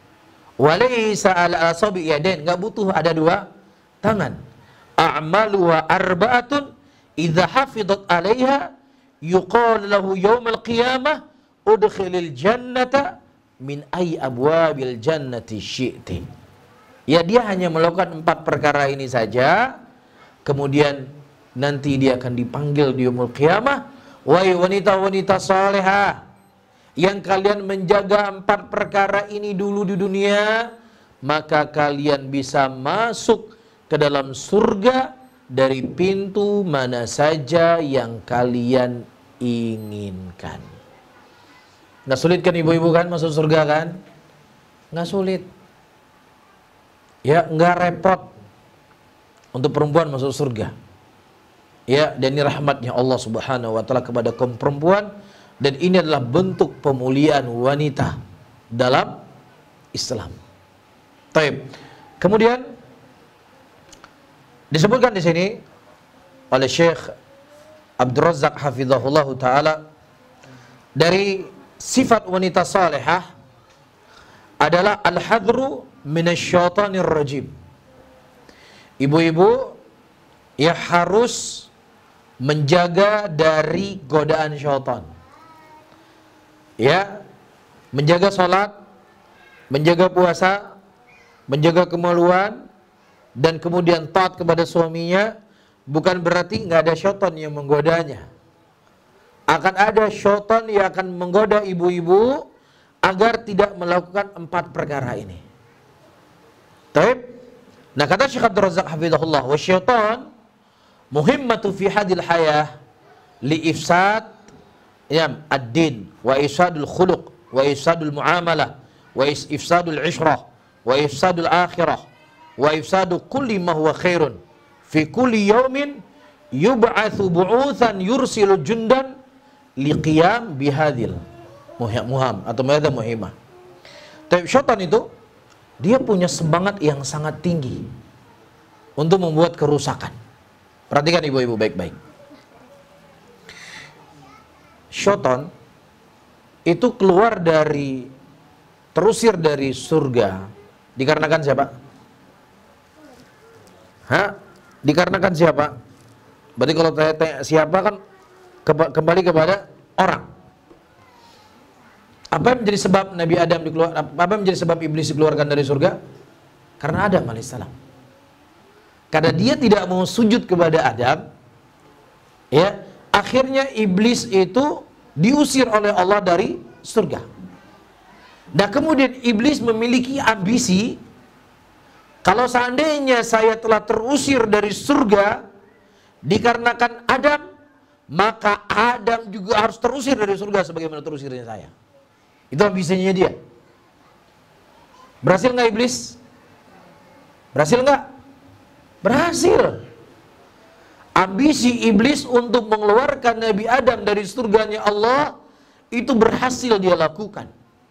Walaysa ala asabi yadain, nggak butuh ada dua tangan. A'malu wa arba'atun idza hafidat 'alaiha yuqal lahu yaumal qiyamah udkhilil jannata min ay abwabil jannati syi'ti. Ya, dia hanya melakukan empat perkara ini saja, kemudian nanti dia akan dipanggil di yaumul qiyamah. Wahai wanita-wanita salehah yang kalian menjaga empat perkara ini dulu di dunia, maka kalian bisa masuk ke dalam surga dari pintu mana saja yang kalian inginkan. Nggak sulit kan ibu-ibu kan masuk surga kan? Nggak sulit. Ya, nggak repot untuk perempuan masuk surga. Ya, dan ini rahmatnya Allah Subhanahu wa taala kepada kaum perempuan, dan ini adalah bentuk pemuliaan wanita dalam Islam. Taib. Kemudian disebutkan di sini oleh Syekh Abdul Razak hafizahullah taala, dari sifat wanita salihah adalah al-hadru minasyaitonir rajim. Ibu-ibu ya harus menjaga dari godaan syaitan. Ya, menjaga salat, menjaga puasa, menjaga kemaluan, dan kemudian taat kepada suaminya, bukan berarti nggak ada syaitan yang menggodanya. Akan ada syaitan yang akan menggoda ibu-ibu agar tidak melakukan empat perkara ini. Taib. Nah, kata Syekh Abdul Razak hafizahullah, wa syaitan muhimmatu fi hadil hayah li ifsad ya ad-din wa ifsadul khuluq wa ifsadul muamalah wa ifsadul ishrah wa ifsadul akhirah wa ifsadu kulli ma huwa khairun fi kulli yawmin yub'atsu bu'utsan yursilu jundan liqiyam bihadil muham atau madza muhimmah. Tapi syaitan itu dia punya semangat yang sangat tinggi untuk membuat kerusakan. Perhatikan ibu-ibu baik-baik. Syaitan itu keluar dari terusir dari surga dikarenakan siapa? Hah? Dikarenakan siapa? Berarti kalau tanya siapa kan kembali kepada orang. Apa yang menjadi sebab Nabi Adam dikeluarkan? Apa yang menjadi sebab iblis dikeluarkan dari surga? Karena Adam alaihissalam. Karena dia tidak mau sujud kepada Adam, ya, akhirnya iblis itu diusir oleh Allah dari surga. Nah, kemudian iblis memiliki ambisi, kalau seandainya saya telah terusir dari surga dikarenakan Adam, maka Adam juga harus terusir dari surga sebagaimana terusirnya saya. Itu ambisinya dia. Berhasil nggak iblis? Berhasil nggak? Berhasil. Ambisi iblis untuk mengeluarkan Nabi Adam dari surganya Allah itu berhasil dia lakukan.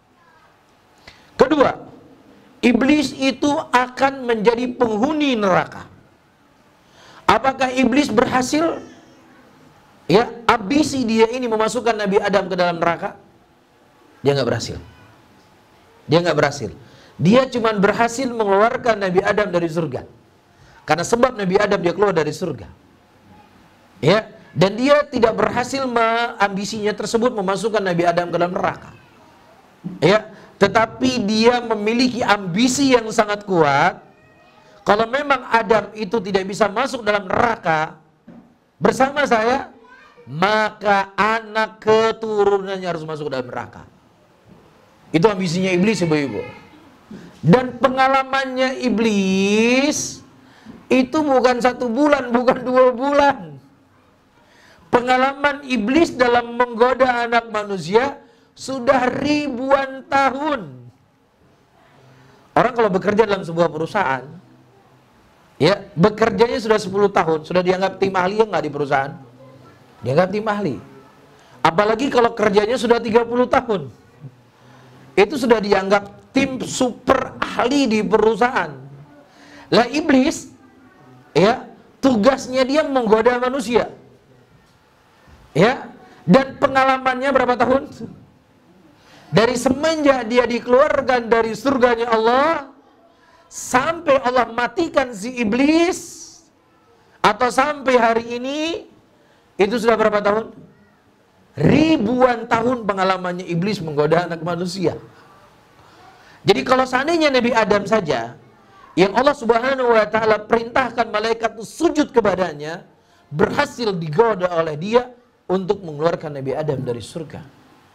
Kedua, iblis itu akan menjadi penghuni neraka. Apakah iblis berhasil? Ya, ambisi dia ini memasukkan Nabi Adam ke dalam neraka? Dia nggak berhasil. Dia nggak berhasil. Dia cuma berhasil mengeluarkan Nabi Adam dari surga. Karena sebab Nabi Adam dia keluar dari surga. Ya, dan dia tidak berhasil ambisinya tersebut memasukkan Nabi Adam ke dalam neraka. Ya, tetapi dia memiliki ambisi yang sangat kuat. Kalau memang Adam itu tidak bisa masuk dalam neraka bersama saya, maka anak keturunannya harus masuk ke dalam neraka. Itu ambisinya iblis, ibu-ibu. Dan pengalamannya iblis itu bukan satu bulan, bukan dua bulan. Pengalaman iblis dalam menggoda anak manusia sudah ribuan tahun. Orang kalau bekerja dalam sebuah perusahaan, ya, bekerjanya sudah sepuluh tahun, sudah dianggap tim ahli ya nggak di perusahaan? Dianggap tim ahli. Apalagi kalau kerjanya sudah tiga puluh tahun. Itu sudah dianggap tim super ahli di perusahaan. Lah iblis, ya, tugasnya dia menggoda manusia. Ya, dan pengalamannya berapa tahun? Dari semenjak dia dikeluarkan dari surganya Allah sampai Allah matikan si iblis, atau sampai hari ini, itu sudah berapa tahun? Ribuan tahun pengalamannya iblis menggoda anak manusia. Jadi kalau seandainya Nabi Adam saja yang Allah Subhanahu wa taala perintahkan malaikat itu sujud kepadanya, berhasil digoda oleh dia untuk mengeluarkan Nabi Adam dari surga.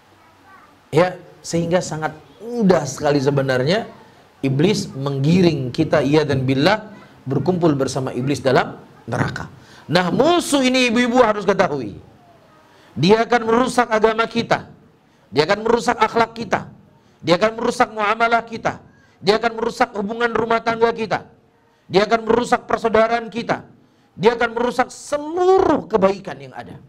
Ya, sehingga sangat mudah sekali sebenarnya iblis menggiring kita, iya dan billah, berkumpul bersama iblis dalam neraka. Nah, musuh ini ibu-ibu harus ketahui, dia akan merusak agama kita, dia akan merusak akhlak kita, dia akan merusak muamalah kita, dia akan merusak hubungan rumah tangga kita, dia akan merusak persaudaraan kita, dia akan merusak seluruh kebaikan yang ada.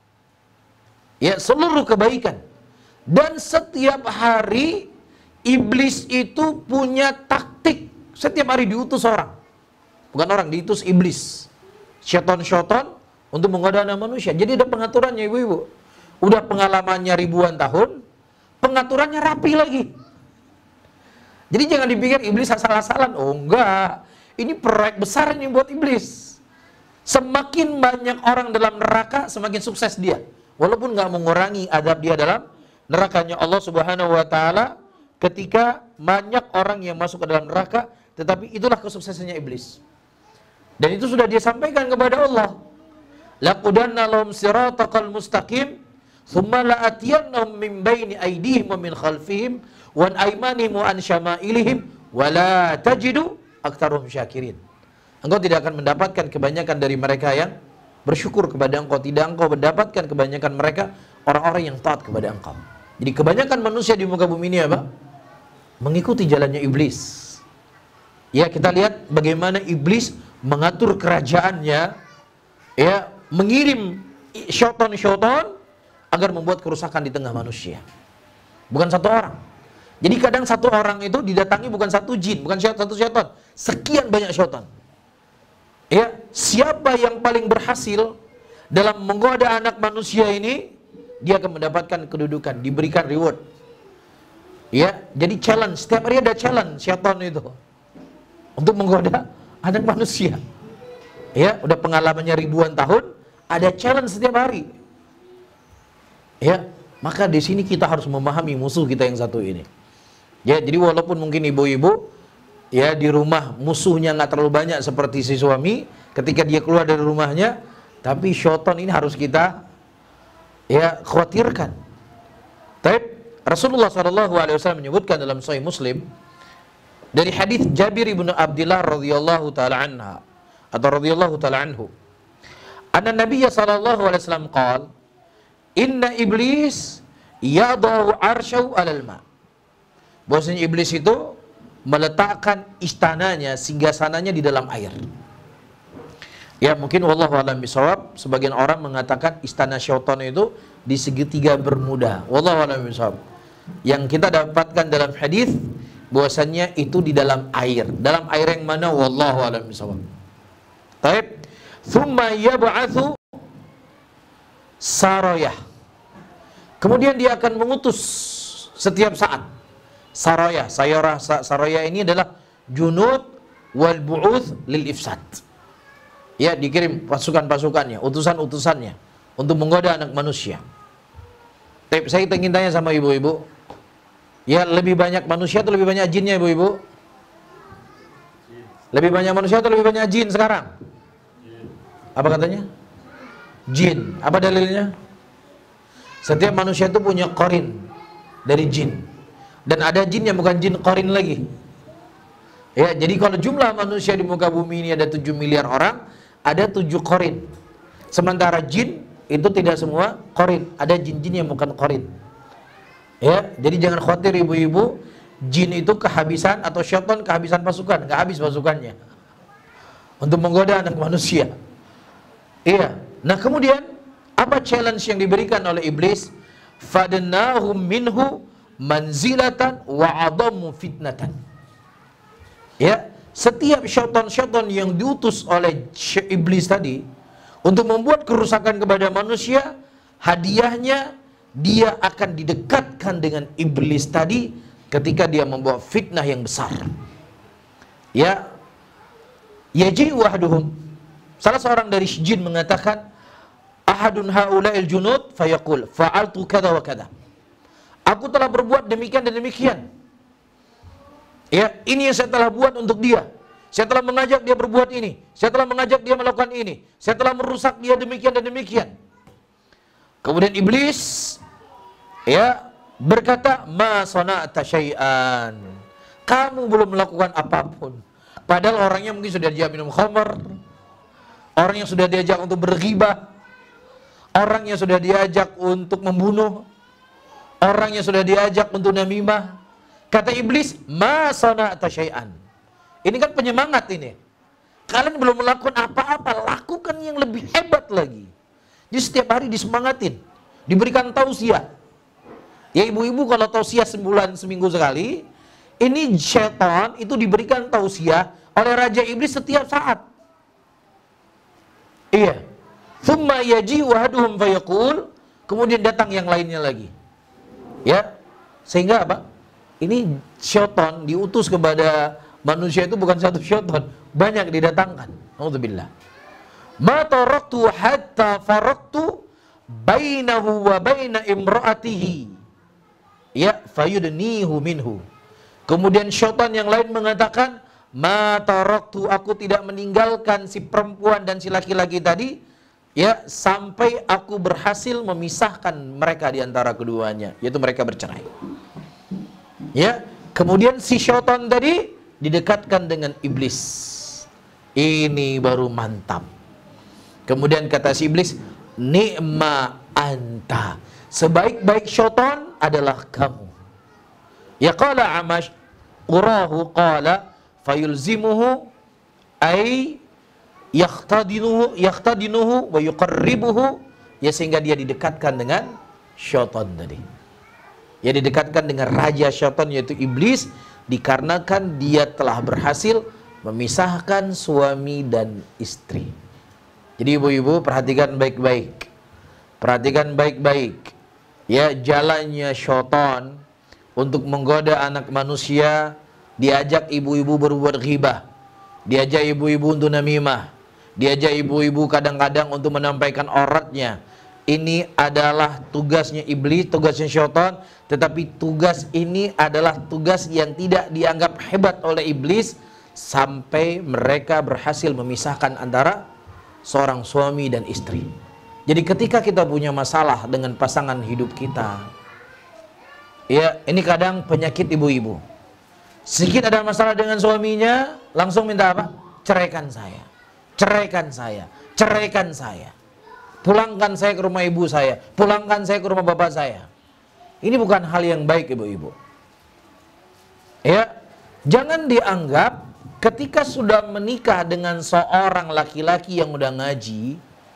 Ya, seluruh kebaikan. Dan setiap hari iblis itu punya taktik. Setiap hari diutus orang. Bukan orang, diutus iblis. Syaitan-syaitan untuk menggoda anak manusia. Jadi ada pengaturannya, ibu-ibu. Udah pengalamannya ribuan tahun, pengaturannya rapi lagi. Jadi jangan dipikir iblis asal-asalan. Oh enggak, ini proyek besar ini buat iblis. Semakin banyak orang dalam neraka, semakin sukses dia. Walaupun nggak mengurangi adab dia dalam nerakanya Allah Subhanahu wa taala ketika banyak orang yang masuk ke dalam neraka, tetapi itulah kesuksesannya iblis. Dan itu sudah dia sampaikan kepada Allah. Laqudanna lahum siratal mustaqim, tsumma la'atiyannahum min baini aydihim wa min khalfihim wa an aymanihim wa an syama'ilihim wa la tajidu aktsaruhum syakirin. Engkau tidak akan mendapatkan kebanyakan dari mereka yang bersyukur kepada engkau, tidak engkau mendapatkan kebanyakan mereka orang-orang yang taat kepada engkau. Jadi kebanyakan manusia di muka bumi ini apa? Mengikuti jalannya iblis. Ya, kita lihat bagaimana iblis mengatur kerajaannya, ya, mengirim syaitan-syaitan agar membuat kerusakan di tengah manusia. Bukan satu orang. Jadi kadang satu orang itu didatangi bukan satu jin, bukan satu syaitan, sekian banyak syaitan. Ya, siapa yang paling berhasil dalam menggoda anak manusia ini, dia akan mendapatkan kedudukan, diberikan reward. Ya, jadi challenge, setiap hari ada challenge syaitan itu untuk menggoda anak manusia. Ya, udah pengalamannya ribuan tahun, ada challenge setiap hari. Ya, maka di sini kita harus memahami musuh kita yang satu ini. Ya, jadi walaupun mungkin ibu-ibu ya di rumah musuhnya nggak terlalu banyak seperti si suami, ketika dia keluar dari rumahnya, tapi syaitan ini harus kita ya khawatirkan. Tapi Rasulullah shallallahu alaihi wasallam menyebutkan dalam Sahih Muslim dari hadis Jabir bin Abdullah radhiyallahu taala anha atau radhiyallahu taala anhu, anna Nabiy sallallahu alaihi wasallam qaal, inna iblis yadau arsyahu alal ma. Bahwasanya iblis itu meletakkan istananya, singgasananya di dalam air. Ya, mungkin wallahu a'lam bishawab, sebagian orang mengatakan istana syaitan itu di segitiga Bermuda. Wallahu a'lam bishawab. Yang kita dapatkan dalam hadis bahwasanya itu di dalam air. Dalam air yang mana? Wallahu a'lam bishawab. Taib. Thumma yab'atsu sarayah. Kemudian dia akan mengutus setiap saat sarayah. Sayara sarayah ini adalah junud wal bu'uth lil ifsad. Ya, dikirim pasukan-pasukannya, utusan-utusannya untuk menggoda anak manusia. Tapi saya ingin tanya sama ibu-ibu, ya lebih banyak manusia atau lebih banyak jinnya ibu-ibu? Lebih banyak manusia atau lebih banyak jin sekarang? Apa katanya? Jin. Apa dalilnya? Setiap manusia itu punya qarin dari jin. Dan ada jin yang bukan jin qarin lagi. Ya, jadi kalau jumlah manusia di muka bumi ini ada tujuh miliar orang, ada tujuh qarin. Sementara jin itu tidak semua qarin, ada jin-jin yang bukan qarin. Ya, jadi jangan khawatir ibu-ibu, jin itu kehabisan atau syaitan kehabisan pasukan, nggak habis pasukannya untuk menggoda anak manusia. Iya. Nah, kemudian apa challenge yang diberikan oleh iblis? Fadnahum minhu manzilatan wa adamu fitnatan. Ya, setiap syaitan-syaitan yang diutus oleh iblis tadi untuk membuat kerusakan kepada manusia, hadiahnya dia akan didekatkan dengan iblis tadi ketika dia membawa fitnah yang besar. Ya, yaji wahduhum. Salah seorang dari jin mengatakan, ahadun haula'il junud fayaqul fa'altu kada wa kada. Aku telah berbuat demikian dan demikian. Ya, ini yang saya telah buat untuk dia. Saya telah mengajak dia berbuat ini. Saya telah mengajak dia melakukan ini. Saya telah merusak dia demikian dan demikian. Kemudian iblis ya berkata, ma sana'ta syai'an. Kamu belum melakukan apapun. Padahal orangnya mungkin sudah diajak minum khamar. Orang yang sudah diajak untuk berghibah. Orang yang sudah diajak untuk membunuh. Orang yang sudah diajak untuk namimah. Kata iblis, ma sana'ta syai'an. Ini kan penyemangat ini. Kalian belum melakukan apa-apa, lakukan yang lebih hebat lagi. Jadi setiap hari disemangatin, diberikan tausiah. Ya ibu-ibu kalau tausiah sebulan seminggu sekali, ini syaitan itu diberikan tausiah oleh Raja Iblis setiap saat. Iya. Thumma yaji wahaduhum fayaqul, kemudian datang yang lainnya lagi. Ya, sehingga apa? Ini syaitan diutus kepada manusia itu bukan satu syaitan, banyak didatangkan. Alhamdulillah. Ma taraktu hatta faraktu bainahu wa baina imra'atihi. Ya, fayudnihu minhu. Kemudian syaitan yang lain mengatakan, ma taraktu, aku tidak meninggalkan si perempuan dan si laki-laki tadi, ya, sampai aku berhasil memisahkan mereka di antara keduanya, yaitu mereka bercerai. Ya, kemudian si syaitan tadi didekatkan dengan iblis. Ini baru mantap. Kemudian kata si iblis, ni'ma anta. Sebaik-baik syaitan adalah kamu. Ya qala Amash urahu qala fayulzimuhu ay yakhtadinuhu yakhtadinuhu wa yuqarribuhu, ya sehingga dia didekatkan dengan syaitan tadi. Ya didekatkan dengan raja syaitan yaitu iblis, dikarenakan dia telah berhasil memisahkan suami dan istri. Jadi ibu-ibu perhatikan baik-baik. Perhatikan baik-baik. Ya, jalannya syaitan untuk menggoda anak manusia, diajak ibu-ibu berbuat ghibah, diajak ibu-ibu untuk namimah, diajak ibu-ibu kadang-kadang untuk menampaikan auratnya. Ini adalah tugasnya iblis, tugasnya syaitan. Tetapi tugas ini adalah tugas yang tidak dianggap hebat oleh iblis, sampai mereka berhasil memisahkan antara seorang suami dan istri. Jadi ketika kita punya masalah dengan pasangan hidup kita, ya ini kadang penyakit ibu-ibu. Sedikit ada masalah dengan suaminya, langsung minta apa? Ceraikan saya, ceraikan saya, ceraikan saya. Pulangkan saya ke rumah ibu saya, pulangkan saya ke rumah bapak saya. Ini bukan hal yang baik, ibu-ibu. Ya, jangan dianggap ketika sudah menikah dengan seorang laki-laki yang udah ngaji,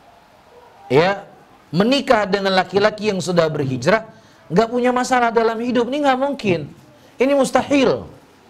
ya, menikah dengan laki-laki yang sudah berhijrah, nggak punya masalah dalam hidup. Ini nggak mungkin. Ini mustahil.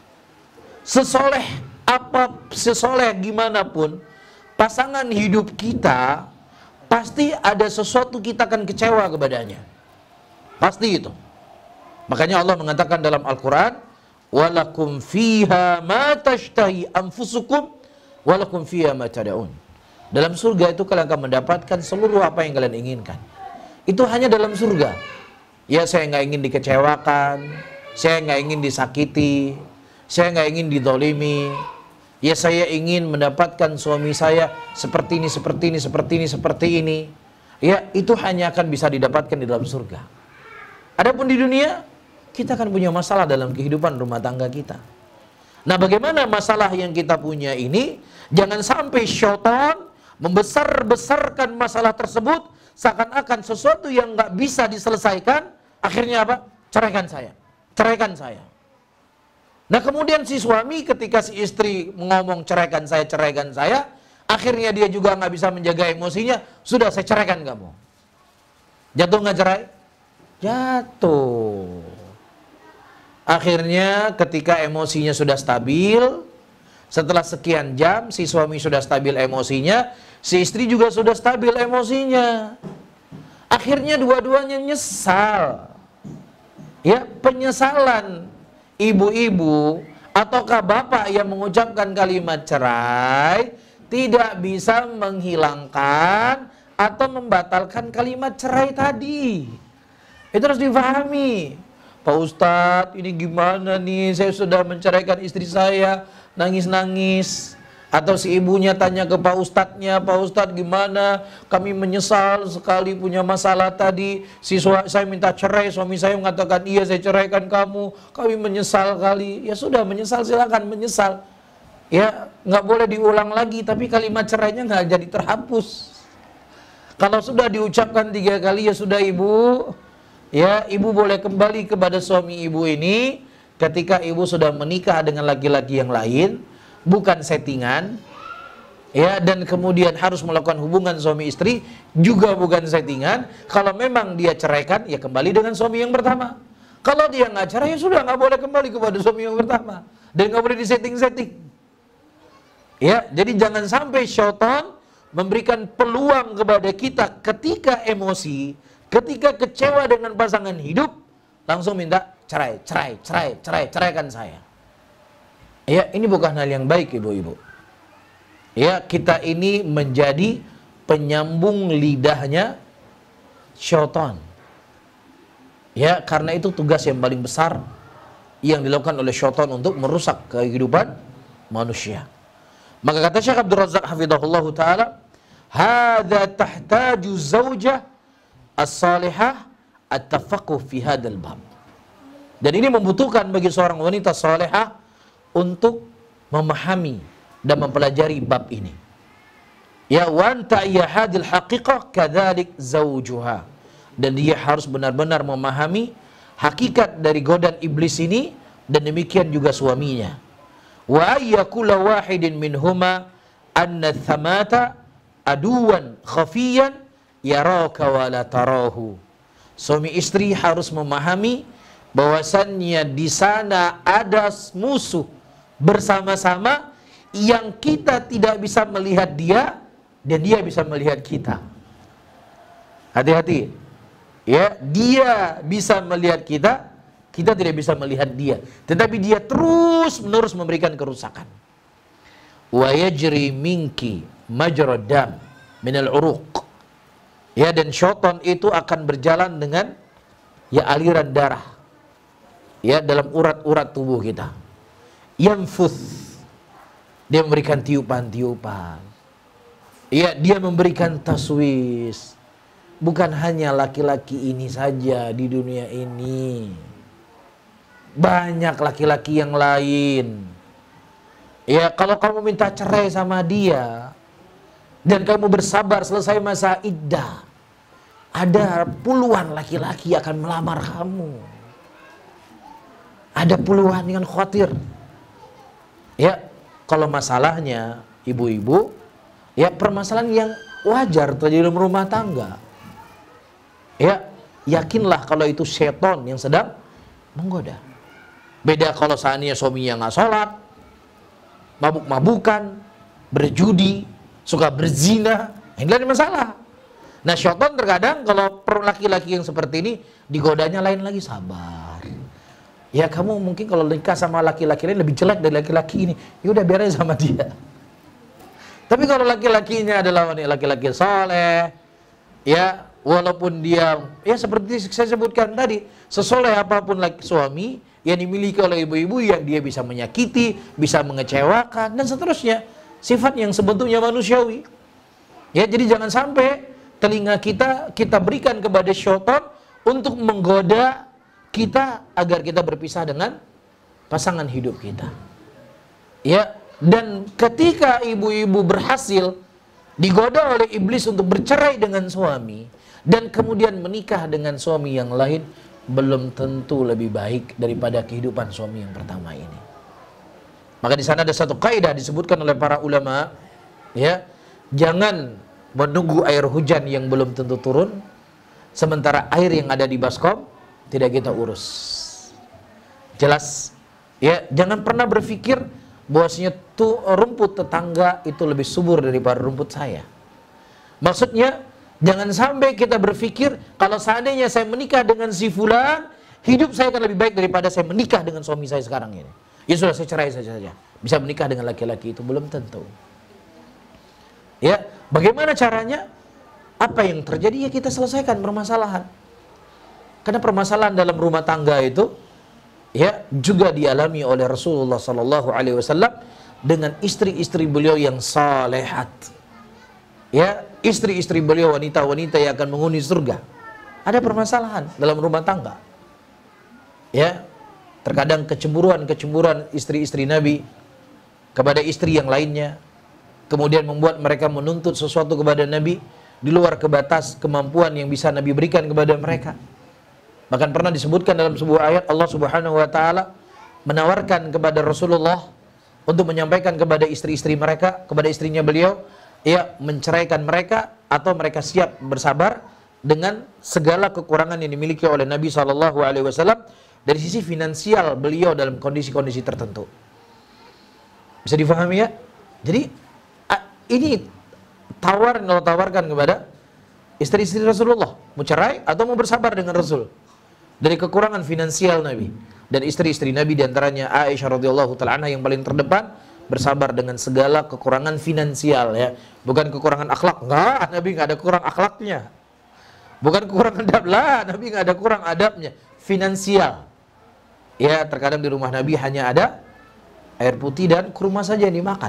Sesoleh apa, sesoleh gimana pun pasangan hidup kita, pasti ada sesuatu kita akan kecewa kepadanya. Pasti itu. Makanya Allah mengatakan dalam Al-Quran, walakum fiha ma tashtahi anfusukum walakum fiha ma tada'un. Dalam surga itu kalian akan mendapatkan seluruh apa yang kalian inginkan. Itu hanya dalam surga. Ya, saya nggak ingin dikecewakan, saya nggak ingin disakiti, saya nggak ingin didolimi. Ya, saya ingin mendapatkan suami saya seperti ini, seperti ini, seperti ini, seperti ini. Ya, itu hanya akan bisa didapatkan di dalam surga. Adapun di dunia, kita akan punya masalah dalam kehidupan rumah tangga kita. Nah, bagaimana masalah yang kita punya ini? Jangan sampai syaitan membesar-besarkan masalah tersebut, seakan-akan sesuatu yang nggak bisa diselesaikan, akhirnya apa? Ceraikan saya, ceraikan saya. Nah, kemudian si suami ketika si istri ngomong ceraikan saya, ceraikan saya, akhirnya dia juga nggak bisa menjaga emosinya, sudah saya ceraikan kamu. Jatuh nggak cerai? Jatuh. Akhirnya ketika emosinya sudah stabil, setelah sekian jam si suami sudah stabil emosinya, si istri juga sudah stabil emosinya. Akhirnya dua-duanya nyesal. Ya, penyesalan ibu-ibu ataukah bapak yang mengucapkan kalimat cerai tidak bisa menghilangkan atau membatalkan kalimat cerai tadi. Itu harus difahami. Pak Ustadz, ini gimana nih? Saya sudah menceraikan istri saya, nangis-nangis. Atau si ibunya tanya ke Pak Ustadznya, Pak Ustadz gimana? Kami menyesal sekali punya masalah tadi. Si saya minta cerai, suami saya mengatakan iya saya ceraikan kamu. Kami menyesal kali. Ya sudah, menyesal silakan menyesal. Ya nggak boleh diulang lagi, tapi kalimat cerainya nggak jadi terhapus. Kalau sudah diucapkan tiga kali ya sudah ibu. Ya, ibu boleh kembali kepada suami ibu ini ketika ibu sudah menikah dengan laki-laki yang lain, bukan settingan. Ya, dan kemudian harus melakukan hubungan suami istri juga bukan settingan. Kalau memang dia ceraikan, ya kembali dengan suami yang pertama. Kalau dia nggak cerai, ya sudah nggak boleh kembali kepada suami yang pertama dan nggak boleh disetting-setting. Ya, jadi jangan sampai syaitan memberikan peluang kepada kita ketika emosi, ketika kecewa dengan pasangan hidup, langsung minta cerai, cerai, cerai, cerai, ceraikan saya. Ya, ini bukan hal yang baik, ibu-ibu. Ya, kita ini menjadi penyambung lidahnya syaitan. Ya, karena itu tugas yang paling besar yang dilakukan oleh syaitan untuk merusak kehidupan manusia. Maka kata Syekh Abdul Razak hafizahullah ta'ala, hadza tahtaju zaujah as-salihah at-tafaqquh fi hadzal bab. Dan ini membutuhkan bagi seorang wanita salihah untuk memahami dan mempelajari bab ini. Ya, wa anta ya hadil haqiqah kadzalik zaujuha. Dan dia harus benar-benar memahami hakikat dari godaan iblis ini, dan demikian juga suaminya. Wa ayyakula wahidin minhuma anna thamata aduwan khafiyan yaraka wa la tarahu. Suami istri harus memahami bahwasannya di sana ada musuh bersama-sama yang kita tidak bisa melihat dia dan dia bisa melihat kita. Hati-hati. Ya, dia bisa melihat kita, kita tidak bisa melihat dia, tetapi dia terus menerus memberikan kerusakan. Wa yajri minki majrad dam minal uruq. Ya, dan syaitan itu akan berjalan dengan ya aliran darah ya dalam urat-urat tubuh kita. Yanfuth, dia memberikan tiupan-tiupan. Ya, dia memberikan taswis. Bukan hanya laki-laki ini saja di dunia ini. Banyak laki-laki yang lain. Ya, kalau kamu minta cerai sama dia dan kamu bersabar selesai masa iddah, ada puluhan laki-laki akan melamar kamu. Ada puluhan yang khawatir. Ya, kalau masalahnya ibu-ibu, ya permasalahan yang wajar terjadi dalam rumah tangga. Ya, yakinlah kalau itu setan yang sedang menggoda. Beda kalau seandainya suaminya nggak sholat, mabuk-mabukan, berjudi, suka berzina, ini lain masalah. Nah, syaitan terkadang kalau laki-laki yang seperti ini digodanya lain lagi, sabar. Ya, kamu mungkin kalau nikah sama laki-laki lain lebih jelek dari laki-laki ini, ya udah biar aja sama dia. Tapi kalau laki-lakinya adalah laki-laki soleh, ya walaupun dia ya seperti saya sebutkan tadi, sesoleh apapun laki suami yang dimiliki oleh ibu-ibu yang dia bisa menyakiti, bisa mengecewakan dan seterusnya, sifat yang sebetulnya manusiawi. Ya, jadi jangan sampai telinga kita kita berikan kepada syaitan untuk menggoda kita agar kita berpisah dengan pasangan hidup kita. Ya, dan ketika ibu-ibu berhasil digoda oleh iblis untuk bercerai dengan suami dan kemudian menikah dengan suami yang lain, belum tentu lebih baik daripada kehidupan suami yang pertama ini. Maka di sana ada satu kaidah disebutkan oleh para ulama, ya, jangan menunggu air hujan yang belum tentu turun, sementara air yang ada di baskom tidak kita urus. Jelas, ya, jangan pernah berpikir bahwasanya tuh rumput tetangga itu lebih subur daripada rumput saya. Maksudnya, jangan sampai kita berpikir kalau seandainya saya menikah dengan si fulan, hidup saya akan lebih baik daripada saya menikah dengan suami saya sekarang ini. Ya sudah, saya cerai saja saja. Bisa menikah dengan laki-laki itu belum tentu. Ya, bagaimana caranya? Apa yang terjadi ya kita selesaikan permasalahan. Karena permasalahan dalam rumah tangga itu ya juga dialami oleh Rasulullah Sallallahu Alaihi Wasallam dengan istri-istri beliau yang salehat. Ya, istri-istri beliau wanita-wanita yang akan menghuni surga. Ada permasalahan dalam rumah tangga. Ya, terkadang kecemburuan-kecemburuan istri-istri Nabi kepada istri yang lainnya, kemudian membuat mereka menuntut sesuatu kepada Nabi di luar kebatas kemampuan yang bisa Nabi berikan kepada mereka. Bahkan pernah disebutkan dalam sebuah ayat Allah Subhanahu wa taala menawarkan kepada Rasulullah untuk menyampaikan kepada istri-istri mereka, kepada istrinya beliau, ya, menceraikan mereka atau mereka siap bersabar dengan segala kekurangan yang dimiliki oleh Nabi shallallahu alaihi wasallam dari sisi finansial beliau dalam kondisi-kondisi tertentu. Bisa difahami ya? Jadi ini tawaran yang Allah tawarkan kepada istri-istri Rasulullah, mau cerai atau mau bersabar dengan Rasul dari kekurangan finansial Nabi. Dan istri-istri Nabi diantaranya Aisyah radhiyallahu taala anha yang paling terdepan bersabar dengan segala kekurangan finansial, ya, bukan kekurangan akhlak. Enggak, Nabi enggak ada kurang akhlaknya. Bukan kekurangan adab lah, Nabi enggak ada kurang adabnya. Finansial. Ya, terkadang di rumah Nabi hanya ada air putih dan kurma saja yang dimakan.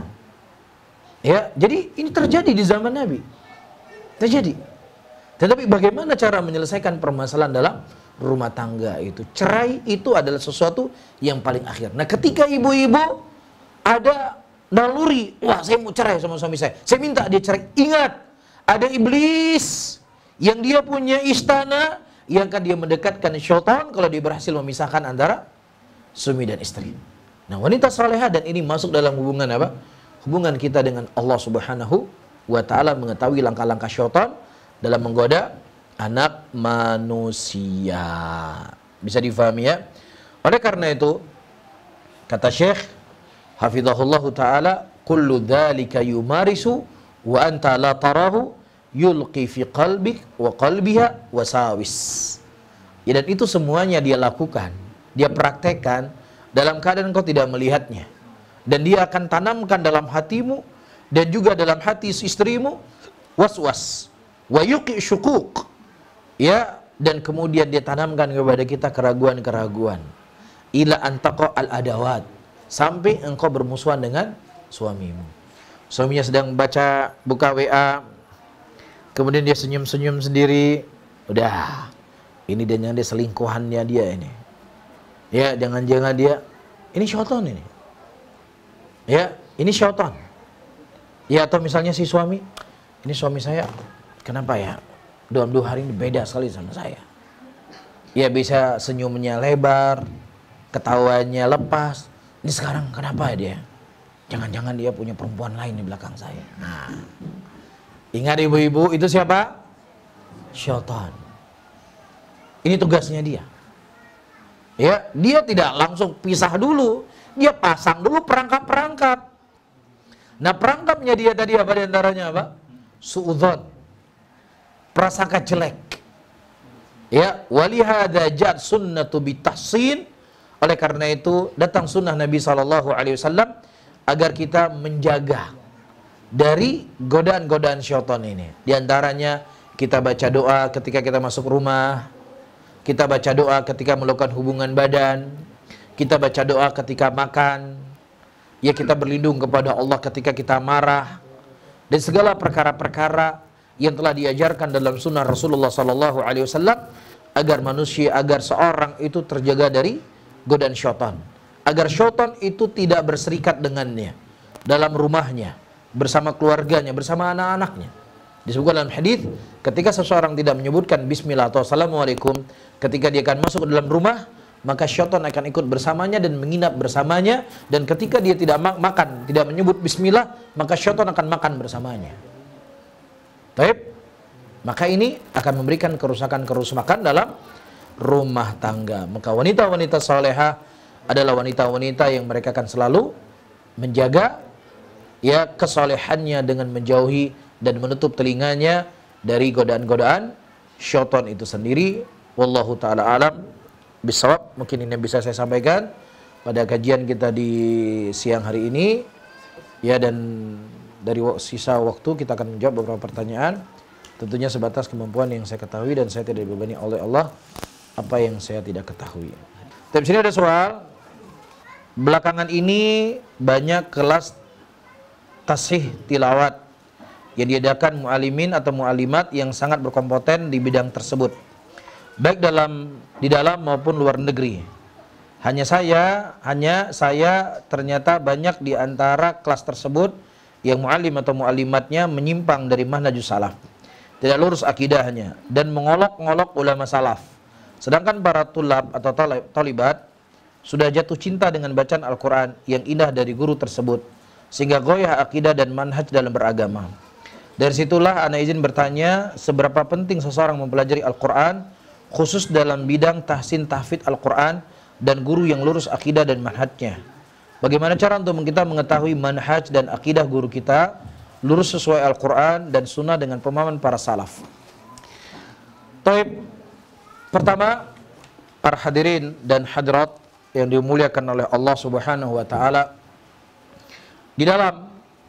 Ya, jadi ini terjadi di zaman Nabi. Terjadi. Tetapi bagaimana cara menyelesaikan permasalahan dalam rumah tangga itu? Cerai itu adalah sesuatu yang paling akhir. Nah, ketika ibu-ibu ada naluri, wah saya mau cerai sama suami saya, saya minta dia cerai. Ingat, ada iblis yang dia punya istana yang akan dia mendekatkan syaitan kalau dia berhasil memisahkan antara suami dan istri. Nah, wanita salehah, dan ini masuk dalam hubungan apa? Hubungan kita dengan Allah Subhanahu wa taala, mengetahui langkah-langkah syaitan dalam menggoda anak manusia. Bisa difahami ya? Oleh karena itu, kata Syekh hafizahullah taala, kullu dzalika yumarisu wa anta la tarahu yulqi fi qalbik wa qalbiha wasawis. Ya, dan itu semuanya dia lakukan dia praktekkan dalam keadaan engkau tidak melihatnya. Dan dia akan tanamkan dalam hatimu dan juga dalam hati istrimu was-was wa yuqi syukuk, ya, dan kemudian dia tanamkan kepada kita keraguan-keraguan ila antaqa al-adawat, sampai engkau bermusuhan dengan suamimu. Suaminya sedang baca buka W A, kemudian dia senyum-senyum sendiri, udah, ini dia jangan dia selingkuhannya dia ini, ya, jangan-jangan dia ini syaitan ini, ya, ini syaitan, ya. Atau misalnya si suami, ini suami saya kenapa ya dalam dua hari ini beda sekali sama saya, ya, bisa senyumnya lebar, ketawanya lepas, ini sekarang kenapa ya dia, jangan-jangan dia punya perempuan lain di belakang saya. Nah, ingat ibu-ibu, itu siapa? Syaitan. Ini tugasnya dia. Ya, dia tidak langsung pisah dulu, dia pasang dulu perangkap-perangkap. Nah, perangkapnya dia tadi apa diantaranya apa? Suudzon, prasangka jelek. Ya, walihada jad sunnatu bitahsin. Oleh karena itu datang sunnah Nabi shallallahu alaihi wasallam agar kita menjaga dari godaan-godaan syaitan ini. Di antaranya kita baca doa ketika kita masuk rumah, kita baca doa ketika melakukan hubungan badan, kita baca doa ketika makan, ya, kita berlindung kepada Allah ketika kita marah, dan segala perkara-perkara yang telah diajarkan dalam sunnah Rasulullah shallallahu alaihi wasallam agar manusia, agar seorang itu terjaga dari godaan syaitan, agar syaitan itu tidak berserikat dengannya dalam rumahnya, bersama keluarganya, bersama anak-anaknya. Disebutkan dalam hadis, ketika seseorang tidak menyebutkan bismillah atau assalamualaikum ketika dia akan masuk ke dalam rumah, maka syaitan akan ikut bersamanya dan menginap bersamanya, dan ketika dia tidak mak makan, tidak menyebut bismillah, maka syaitan akan makan bersamanya. Baik, maka ini akan memberikan kerusakan-kerusakan dalam rumah tangga. Maka wanita-wanita salehah adalah wanita-wanita yang mereka akan selalu menjaga, ya, kesolehannya dengan menjauhi dan menutup telinganya dari godaan-godaan syaitan itu sendiri. Wallahu ta'ala alam bisawab. Mungkin ini bisa saya sampaikan pada kajian kita di siang hari ini, ya, dan dari sisa waktu kita akan menjawab beberapa pertanyaan, tentunya sebatas kemampuan yang saya ketahui, dan saya tidak dibebani oleh Allah apa yang saya tidak ketahui. Tapi sini ada soal, belakangan ini banyak kelas tasih tilawat yang diadakan mu'alimin atau mu'alimat yang sangat berkompeten di bidang tersebut, baik dalam di dalam maupun luar negeri. Hanya saya, hanya saya ternyata banyak di antara kelas tersebut yang mu'alim atau mu'alimatnya menyimpang dari manhajus salaf, tidak lurus akidahnya, dan mengolok-ngolok ulama salaf. Sedangkan para tulab atau talibat sudah jatuh cinta dengan bacaan Al-Quran yang indah dari guru tersebut, sehingga goyah akidah dan manhaj dalam beragama. Dari situlah ana izin bertanya, seberapa penting seseorang mempelajari Al-Quran, khusus dalam bidang tahsin tahfidz Al-Quran, dan guru yang lurus akidah dan manhajnya. Bagaimana cara untuk kita mengetahui manhaj dan akidah guru kita lurus sesuai Al-Quran dan sunnah dengan pemahaman para salaf? Taib. Pertama, para hadirin dan hadirat yang dimuliakan oleh Allah Subhanahu wa taala, di dalam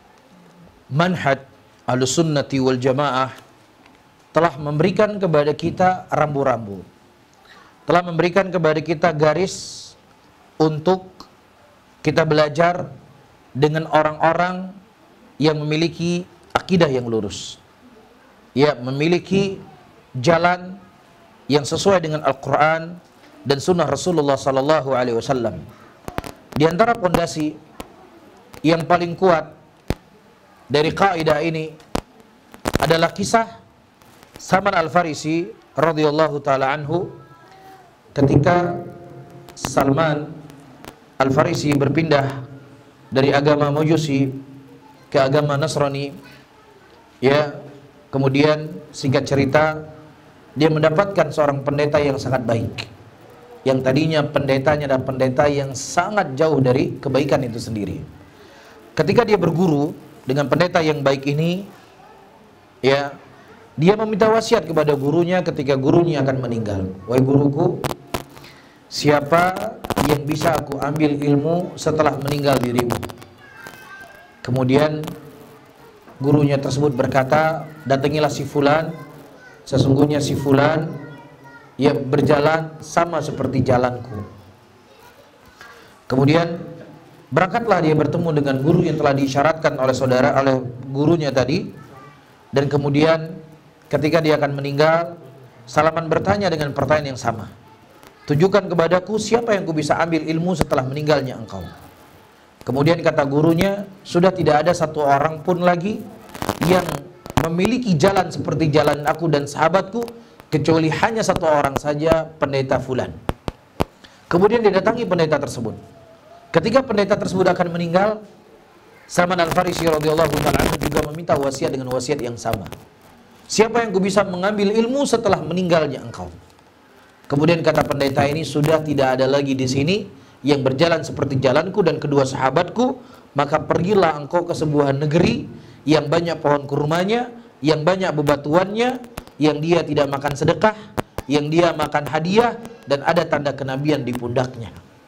manhaj Ahlussunnati wal Jamaah telah memberikan kepada kita rambu-rambu, telah memberikan kepada kita garis untuk kita belajar dengan orang-orang yang memiliki akidah yang lurus, ya, memiliki jalan yang sesuai dengan Al-Quran dan sunnah Rasulullah sallallahu alaihi wasallam. Di antara pondasi yang paling kuat dari kaidah ini adalah kisah Salman Al-Farisi radhiyallahu taala anhu, ketika Salman Al-Farisi berpindah dari agama Majusi ke agama Nasrani, ya, kemudian singkat cerita dia mendapatkan seorang pendeta yang sangat baik, yang tadinya pendetanya adalah pendeta yang sangat jauh dari kebaikan itu sendiri. Ketika dia berguru dengan pendeta yang baik ini, ya, dia meminta wasiat kepada gurunya ketika gurunya akan meninggal. Wahai guruku, siapa yang bisa aku ambil ilmu setelah meninggal dirimu? Kemudian gurunya tersebut berkata, datangilah si fulan, sesungguhnya si fulan ia berjalan sama seperti jalanku. Kemudian berangkatlah dia bertemu dengan guru yang telah diisyaratkan oleh saudara, oleh gurunya tadi. Dan kemudian ketika dia akan meninggal, Salman bertanya dengan pertanyaan yang sama. Tunjukkan kepadaku siapa yang ku bisa ambil ilmu setelah meninggalnya engkau. Kemudian kata gurunya, sudah tidak ada satu orang pun lagi yang memiliki jalan seperti jalan aku dan sahabatku, kecuali hanya satu orang saja, pendeta fulan. Kemudian didatangi pendeta tersebut. Ketika pendeta tersebut akan meninggal, Salman Al-Farisi radhiyallahu ta'ala anhu juga meminta wasiat dengan wasiat yang sama. Siapa yang ku bisa mengambil ilmu setelah meninggalnya engkau? Kemudian kata pendeta ini, sudah tidak ada lagi di sini yang berjalan seperti jalanku dan kedua sahabatku, maka pergilah engkau ke sebuah negeri yang banyak pohon kurmanya, yang banyak bebatuannya, yang dia tidak makan sedekah, yang dia makan hadiah, dan ada tanda kenabian di pundaknya.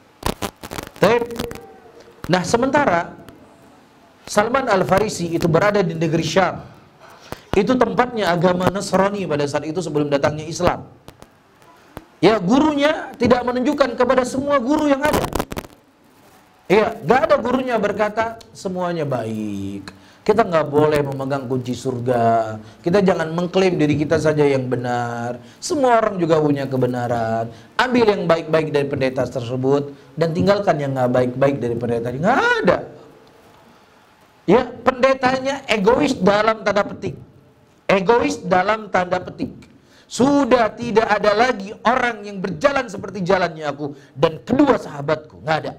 Nah, sementara Salman Al-Farisi itu berada di negeri Syam. Itu tempatnya agama Nasrani pada saat itu sebelum datangnya Islam. Ya, gurunya tidak menunjukkan kepada semua guru yang ada. Ya, gak ada gurunya berkata semuanya baik. Kita nggak boleh memegang kunci surga. Kita jangan mengklaim diri kita saja yang benar. Semua orang juga punya kebenaran. Ambil yang baik-baik dari pendeta tersebut dan tinggalkan yang nggak baik-baik dari pendeta. Nggak ada. Ya, pendetanya egois dalam tanda petik. Egois dalam tanda petik. Sudah tidak ada lagi orang yang berjalan seperti jalannya aku dan kedua sahabatku. Nggak ada.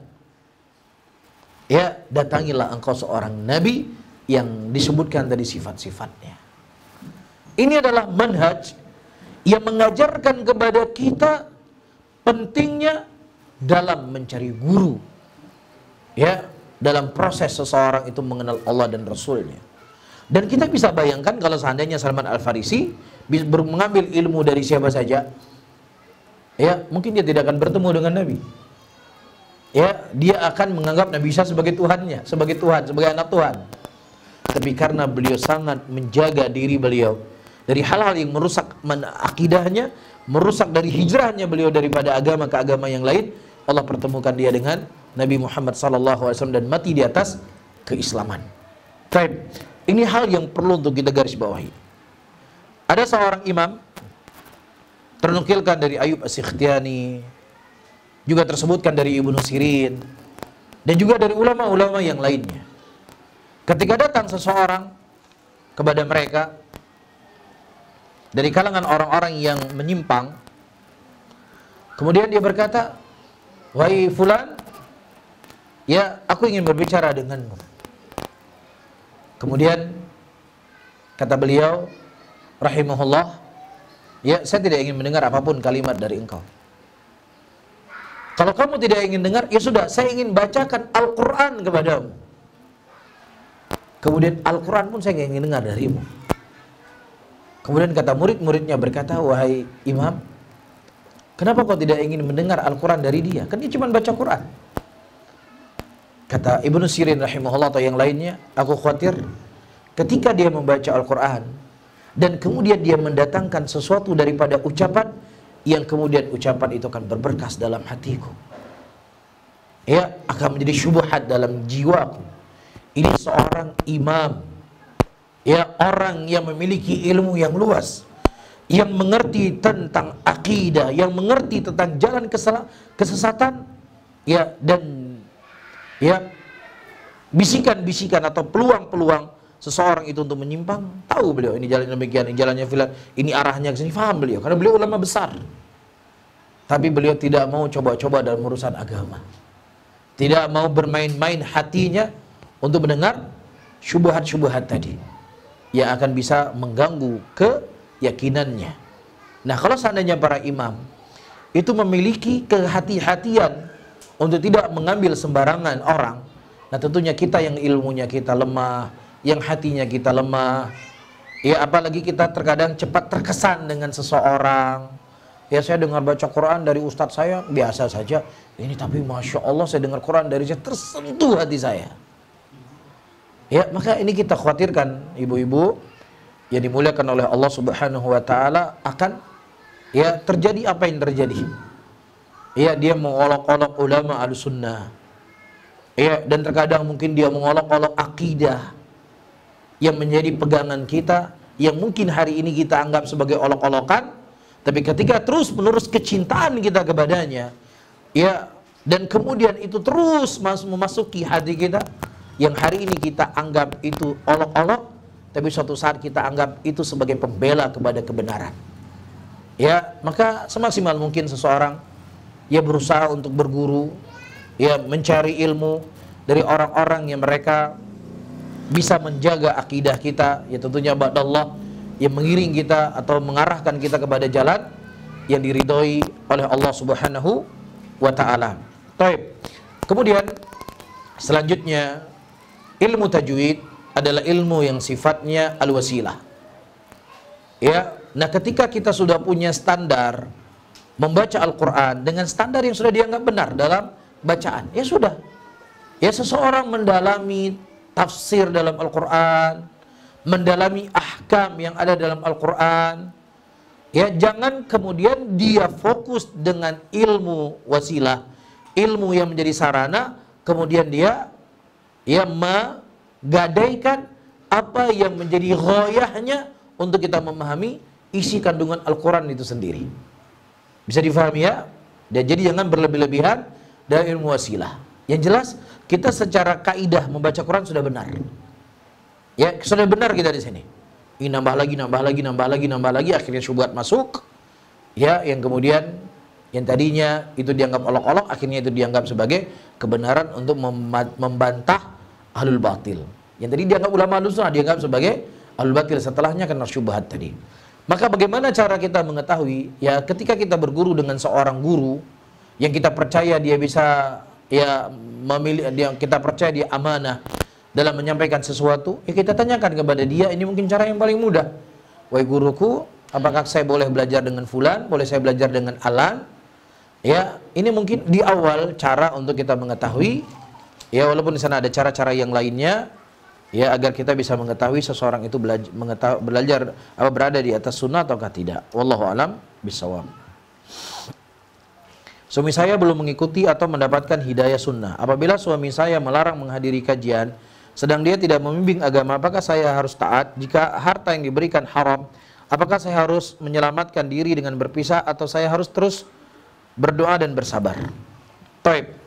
Ya, datangilah engkau seorang nabi yang disebutkan tadi sifat-sifatnya. Ini adalah manhaj yang mengajarkan kepada kita pentingnya dalam mencari guru. Ya, dalam proses seseorang itu mengenal Allah dan Rasulnya. Dan kita bisa bayangkan kalau seandainya Salman Al-Farisi mengambil ilmu dari siapa saja, ya mungkin dia tidak akan bertemu dengan Nabi. Ya, dia akan menganggap Nabi Isa sebagai Tuhannya, sebagai Tuhan, sebagai anak Tuhan. Tapi karena beliau sangat menjaga diri beliau dari hal-hal yang merusak akidahnya, merusak dari hijrahnya beliau daripada agama ke agama yang lain, Allah pertemukan dia dengan Nabi Muhammad sallallahu alaihi wasallam dan mati di atas keislaman. Baik, ini hal yang perlu untuk kita garis bawahi. Ada seorang imam ternukilkan dari Ayub As-Sikhtiyani, juga tersebutkan dari Ibnu Sirin, dan juga dari ulama-ulama yang lainnya. Ketika datang seseorang kepada mereka dari kalangan orang-orang yang menyimpang, kemudian dia berkata, "Wahai fulan, ya aku ingin berbicara denganmu." Kemudian kata beliau rahimahullah, "Ya, saya tidak ingin mendengar apapun kalimat dari engkau. Kalau kamu tidak ingin dengar, ya sudah, saya ingin bacakan Al-Quran kepadamu. Kemudian Al-Quran pun saya ingin dengar darimu." Kemudian kata murid-muridnya berkata, "Wahai imam, kenapa kau tidak ingin mendengar Al-Quran dari dia? Kan dia cuma baca Quran." Kata Ibnu Sirin rahimahullah atau yang lainnya, "Aku khawatir ketika dia membaca Al-Quran dan kemudian dia mendatangkan sesuatu daripada ucapan yang kemudian ucapan itu akan berberkas dalam hatiku. Ya, akan menjadi syubhat dalam jiwaku. Ini seorang imam, ya, orang yang memiliki ilmu yang luas, yang mengerti tentang akidah, yang mengerti tentang jalan kesesatan, ya, dan ya bisikan-bisikan atau peluang-peluang seseorang itu untuk menyimpang. Tahu beliau ini jalannya demikian, ini jalannya filan, ini arahnya ke sini, paham beliau karena beliau ulama besar. Tapi beliau tidak mau coba-coba dalam urusan agama. Tidak mau bermain-main hatinya untuk mendengar syubhat-syubhat tadi yang akan bisa mengganggu keyakinannya. Nah, kalau seandainya para imam itu memiliki kehati-hatian untuk tidak mengambil sembarangan orang, nah tentunya kita yang ilmunya kita lemah, yang hatinya kita lemah, ya apalagi kita terkadang cepat terkesan dengan seseorang, Ya saya dengar baca Quran dari ustadz saya biasa saja. Ini tapi Masya Allah saya dengar Quran dari saya tersentuh hati saya. Ya maka ini kita khawatirkan ibu-ibu yang dimuliakan oleh Allah Subhanahu Wa Taala akan ya terjadi apa yang terjadi. Ya dia mengolok-olok ulama al-sunnah. Ya dan terkadang mungkin dia mengolok-olok akidah yang menjadi pegangan kita, yang mungkin hari ini kita anggap sebagai olok-olokan. Tapi ketika terus menerus kecintaan kita kepadanya, ya, dan kemudian itu terus memasuki hati kita, yang hari ini kita anggap itu olok-olok, tapi suatu saat kita anggap itu sebagai pembela kepada kebenaran. Ya, maka semaksimal mungkin seseorang ya berusaha untuk berguru, ya mencari ilmu dari orang-orang yang mereka bisa menjaga akidah kita, ya tentunya ba'dallah, yang mengiring kita atau mengarahkan kita kepada jalan yang diridhoi oleh Allah Subhanahu wa Ta'ala. Baik. Kemudian selanjutnya ilmu tajwid adalah ilmu yang sifatnya al-wasilah. Ya, nah ketika kita sudah punya standar membaca Al-Qur'an dengan standar yang sudah dianggap benar dalam bacaan, ya sudah. Ya seseorang mendalami tafsir dalam Al-Qur'an, mendalami ahkam yang ada dalam Al-Quran, ya jangan kemudian dia fokus dengan ilmu wasilah, ilmu yang menjadi sarana, kemudian dia ya menggadaikan apa yang menjadi ghayahnya untuk kita memahami isi kandungan Al-Quran itu sendiri. Bisa difahami ya? Dan jadi jangan berlebih-lebihan dalam ilmu wasilah. Yang jelas kita secara kaidah membaca Quran sudah benar. Ya, sudah benar kita di sini. Ini nambah lagi, nambah lagi, nambah lagi, nambah lagi, akhirnya syubhat masuk. Ya, yang kemudian yang tadinya itu dianggap olok-olok, akhirnya itu dianggap sebagai kebenaran untuk membantah ahlul batil. Yang tadi dianggap ulama ahlus sunnah dianggap sebagai ahlul batil setelahnya kena syubhat tadi. Maka bagaimana cara kita mengetahui? Ya, ketika kita berguru dengan seorang guru yang kita percaya dia bisa ya memilih, dia kita percaya dia amanah dalam menyampaikan sesuatu, ya kita tanyakan kepada dia, ini mungkin cara yang paling mudah. Wahai guruku, apakah saya boleh belajar dengan fulan? Boleh saya belajar dengan alan? Ya, ini mungkin di awal cara untuk kita mengetahui, ya walaupun di sana ada cara-cara yang lainnya, ya agar kita bisa mengetahui seseorang itu belajar, mengetahui, belajar apa berada di atas sunnah ataukah tidak. Wallahu alam bisawab. Suami saya belum mengikuti atau mendapatkan hidayah sunnah. Apabila suami saya melarang menghadiri kajian, sedang dia tidak membimbing agama, apakah saya harus taat? Jika harta yang diberikan haram, apakah saya harus menyelamatkan diri dengan berpisah atau saya harus terus berdoa dan bersabar? Taib.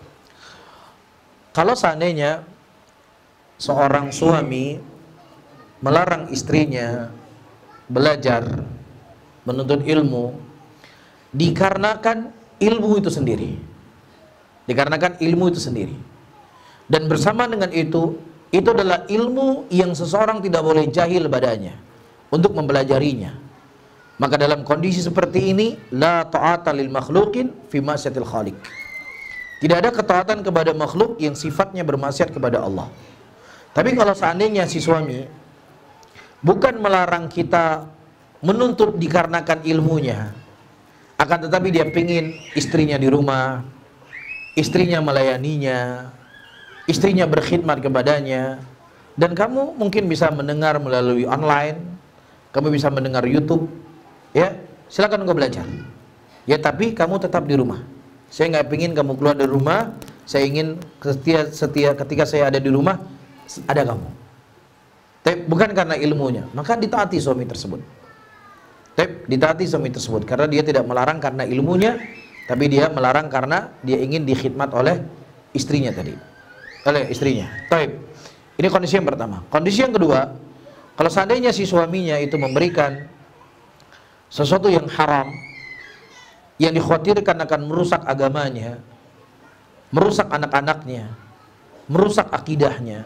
Kalau seandainya seorang suami melarang istrinya belajar, menuntut ilmu, dikarenakan ilmu itu sendiri, dikarenakan ilmu itu sendiri, dan bersama dengan itu, itu adalah ilmu yang seseorang tidak boleh jahil padanya untuk mempelajarinya. Maka dalam kondisi seperti ini, la ta'ata lil makhluqin fi ma'siyatil khaliq. Tidak ada ketaatan kepada makhluk yang sifatnya bermaksiat kepada Allah. Tapi kalau seandainya si suami bukan melarang kita menuntut dikarenakan ilmunya, akan tetapi dia pingin istrinya di rumah, istrinya melayaninya, istrinya berkhidmat kepadanya, dan kamu mungkin bisa mendengar melalui online, kamu bisa mendengar YouTube, ya silakan engkau belajar. Ya tapi kamu tetap di rumah. Saya nggak pingin kamu keluar dari rumah. Saya ingin setia, setia ketika saya ada di rumah ada kamu. Tapi bukan karena ilmunya, maka ditaati suami tersebut. Tapi ditaati suami tersebut karena dia tidak melarang karena ilmunya, tapi dia melarang karena dia ingin dikhidmat oleh istrinya tadi. Oleh istrinya. Taib. Ini kondisi yang pertama. Kondisi yang kedua, kalau seandainya si suaminya itu memberikan sesuatu yang haram, yang dikhawatirkan akan merusak agamanya, merusak anak-anaknya, merusak akidahnya,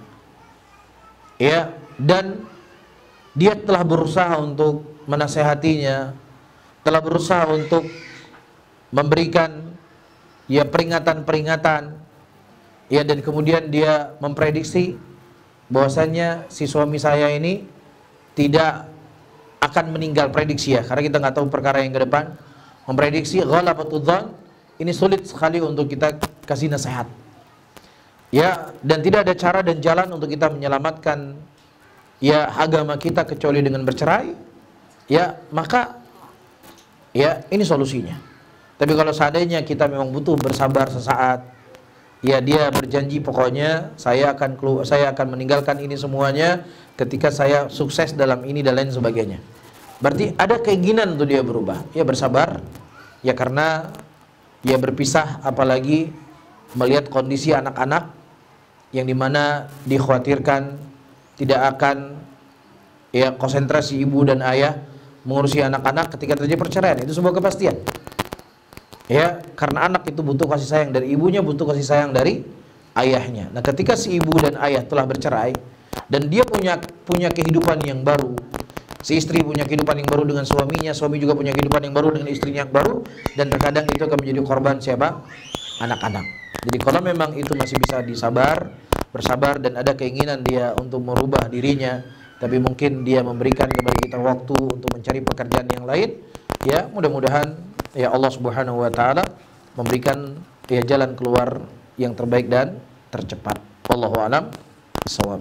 ya, dan dia telah berusaha untuk menasehatinya, telah berusaha untuk memberikan ya peringatan-peringatan, ya, dan kemudian dia memprediksi bahwasannya si suami saya ini tidak akan meninggal, prediksi ya, karena kita nggak tahu perkara yang ke depan, memprediksi ghalabatul dzan, ini sulit sekali untuk kita kasih nasihat. Ya, dan tidak ada cara dan jalan untuk kita menyelamatkan ya agama kita kecuali dengan bercerai. Ya, maka ya ini solusinya. Tapi kalau seandainya kita memang butuh bersabar sesaat, ya dia berjanji pokoknya saya akan keluar, saya akan meninggalkan ini semuanya ketika saya sukses dalam ini dan lain sebagainya. Berarti ada keinginan untuk dia berubah. Ya bersabar. Ya karena dia berpisah, apalagi melihat kondisi anak-anak yang dimana dikhawatirkan tidak akan ya konsentrasi ibu dan ayah mengurusi anak-anak ketika terjadi perceraian. Itu sebuah kepastian. Ya, karena anak itu butuh kasih sayang dari ibunya, butuh kasih sayang dari ayahnya. Nah, ketika si ibu dan ayah telah bercerai dan dia punya punya kehidupan yang baru, si istri punya kehidupan yang baru dengan suaminya, suami juga punya kehidupan yang baru dengan istrinya yang baru, dan terkadang itu akan menjadi korban siapa? Anak-anak. Jadi kalau memang itu masih bisa disabar, bersabar dan ada keinginan dia untuk merubah dirinya, tapi mungkin dia memberikan kepada kita waktu untuk mencari pekerjaan yang lain, ya mudah-mudahan ya Allah Subhanahu wa taala memberikan ya jalan keluar yang terbaik dan tercepat. Wallahu a'lam bishawab.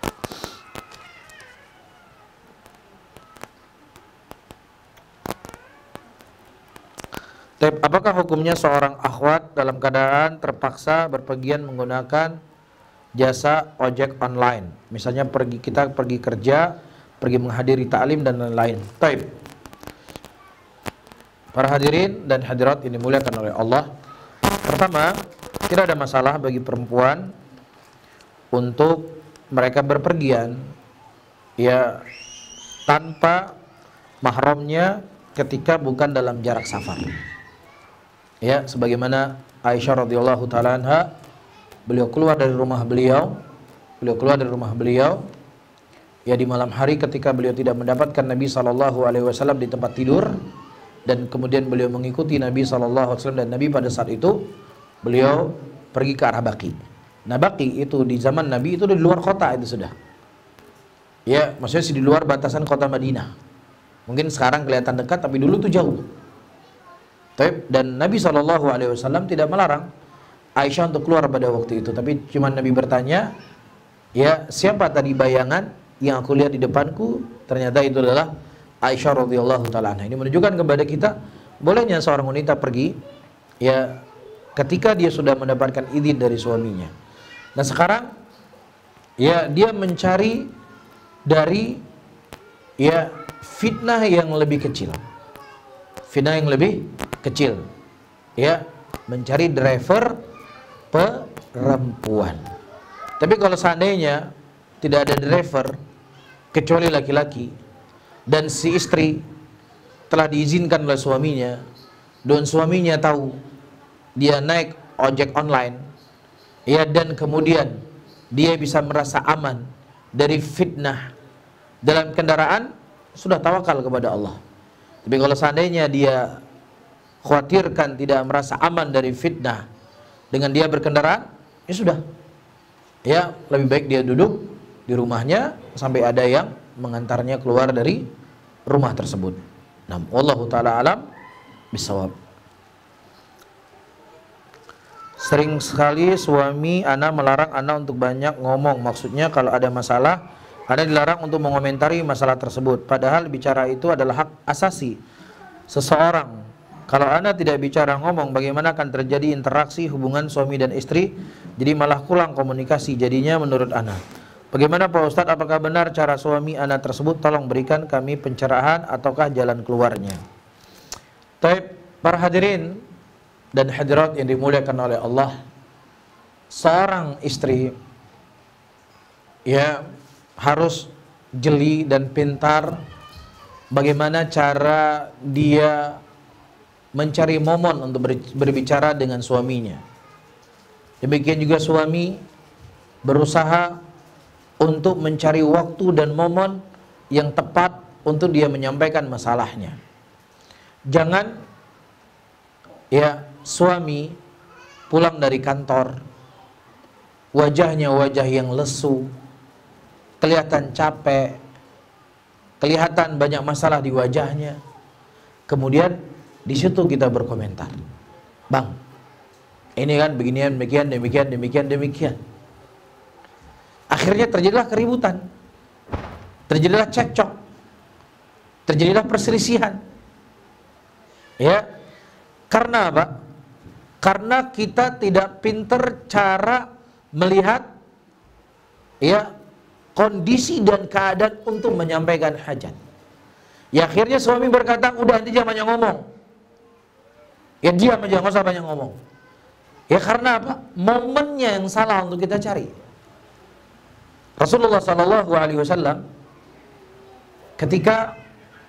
Apakah hukumnya seorang akhwat dalam keadaan terpaksa berpergian menggunakan jasa ojek online? Misalnya pergi kita pergi kerja, pergi menghadiri ta'lim dan lain-lain. Taib. Para hadirin dan hadirat ini dimuliakan oleh Allah. Pertama, tidak ada masalah bagi perempuan untuk mereka berpergian ya tanpa mahramnya ketika bukan dalam jarak safar. Ya, sebagaimana Aisyah radhiyallahu taala anha, beliau keluar dari rumah beliau, beliau keluar dari rumah beliau ya di malam hari ketika beliau tidak mendapatkan Nabi sallallahu alaihi wasallam di tempat tidur, dan kemudian beliau mengikuti Nabi sallallahu alaihi wasallam, dan Nabi pada saat itu beliau pergi ke arah Baqi. Nah, Baqi itu di zaman Nabi itu di luar kota itu sudah. Ya, maksudnya di luar batasan kota Madinah. Mungkin sekarang kelihatan dekat tapi dulu itu jauh. Dan Nabi sallallahu alaihi wasallam tidak melarang Aisyah untuk keluar pada waktu itu, tapi cuma Nabi bertanya, "Ya, siapa tadi bayangan yang aku lihat di depanku?" Ternyata itu adalah Aisyah radhiyallahu taala anha. Ini menunjukkan kepada kita bolehnya seorang wanita pergi ya ketika dia sudah mendapatkan izin dari suaminya. Nah, sekarang ya dia mencari dari ya fitnah yang lebih kecil. Fitnah yang lebih kecil. Ya, mencari driver perempuan. Tapi kalau seandainya tidak ada driver kecuali laki-laki, dan si istri telah diizinkan oleh suaminya, dan suaminya tahu dia naik ojek online, ya, dan kemudian dia bisa merasa aman dari fitnah dalam kendaraan, sudah tawakal kepada Allah. Tapi kalau seandainya dia khawatirkan tidak merasa aman dari fitnah dengan dia berkendaraan, ya sudah, ya lebih baik dia duduk di rumahnya sampai ada yang mengantarnya keluar dari rumah tersebut. Nah, wallahu taala alam bisawab. Sering sekali suami ana melarang ana untuk banyak ngomong. Maksudnya kalau ada masalah, ana dilarang untuk mengomentari masalah tersebut. Padahal bicara itu adalah hak asasi seseorang. Kalau ana tidak bicara ngomong, bagaimana akan terjadi interaksi hubungan suami dan istri? Jadi malah kurang komunikasi jadinya menurut ana. Bagaimana Pak Ustadz, apakah benar cara suami anak tersebut? Tolong berikan kami pencerahan ataukah jalan keluarnya. Taib, para hadirin dan hadirat yang dimuliakan oleh Allah, seorang istri ya harus jeli dan pintar bagaimana cara dia mencari momen untuk berbicara dengan suaminya. Demikian juga suami berusaha untuk mencari waktu dan momen yang tepat untuk dia menyampaikan masalahnya. Jangan ya suami pulang dari kantor, wajahnya wajah yang lesu, kelihatan capek, kelihatan banyak masalah di wajahnya. Kemudian Di situ kita berkomentar, bang, ini kan beginian, demikian, demikian, demikian, demikian. Akhirnya terjadilah keributan, terjadilah cekcok, terjadilah perselisihan. Ya, karena apa? Karena kita tidak pinter cara melihat ya kondisi dan keadaan untuk menyampaikan hajat. Ya akhirnya suami berkata, udah nanti jangan banyak ngomong. Ya diam aja, nggak usah banyak ngomong. Ya karena apa? Momennya yang salah untuk kita cari. Rasulullah Shallallahu Alaihi Wasallam ketika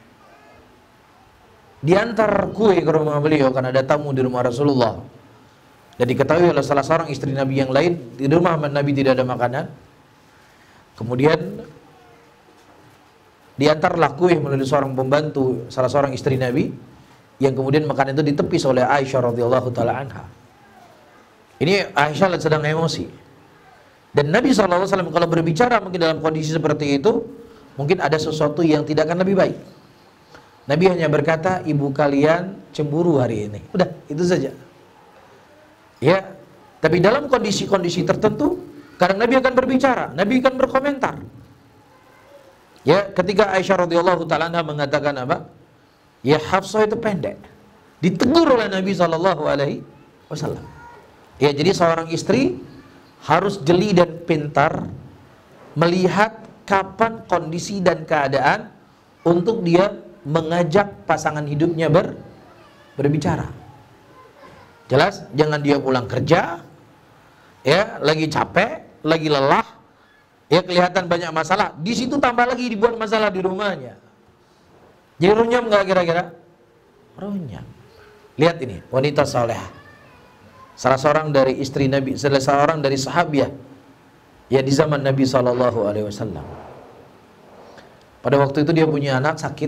diantar kue ke rumah beliau karena ada tamu di rumah Rasulullah, dan diketahui oleh salah seorang istri Nabi yang lain di rumah Nabi tidak ada makanan. Kemudian diantarlah kue melalui seorang pembantu salah seorang istri Nabi, yang kemudian makanan itu ditepis oleh Aisyah radhiyallahu taala anha. Ini Aisyah sedang emosi. Dan Nabi shallallahu alaihi wasallam kalau berbicara mungkin dalam kondisi seperti itu, mungkin ada sesuatu yang tidak akan lebih baik. Nabi hanya berkata, ibu kalian cemburu hari ini. Udah, itu saja. Ya, tapi dalam kondisi-kondisi tertentu, kadang Nabi akan berbicara, Nabi akan berkomentar. Ya, ketika Aisyah radhiyallahu taala anha mengatakan apa? Ya Hafsah itu pendek, ditegur oleh Nabi shallallahu alaihi wasallam. Ya, jadi seorang istri harus jeli dan pintar melihat kapan kondisi dan keadaan untuk dia mengajak pasangan hidupnya ber, berbicara. Jelas, jangan dia pulang kerja, ya lagi capek, lagi lelah, ya kelihatan banyak masalah, di situ tambah lagi dibuat masalah di rumahnya. Jadi runyam nggak kira-kira? Runyam. Lihat ini, wanita salehah, salah seorang dari istri Nabi, salah seorang dari sahabiah, ya di zaman Nabi Shallallahu Alaihi Wasallam. Pada waktu itu dia punya anak sakit,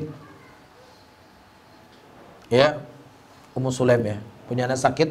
ya Ummu Sulaim ya, punya anak sakit,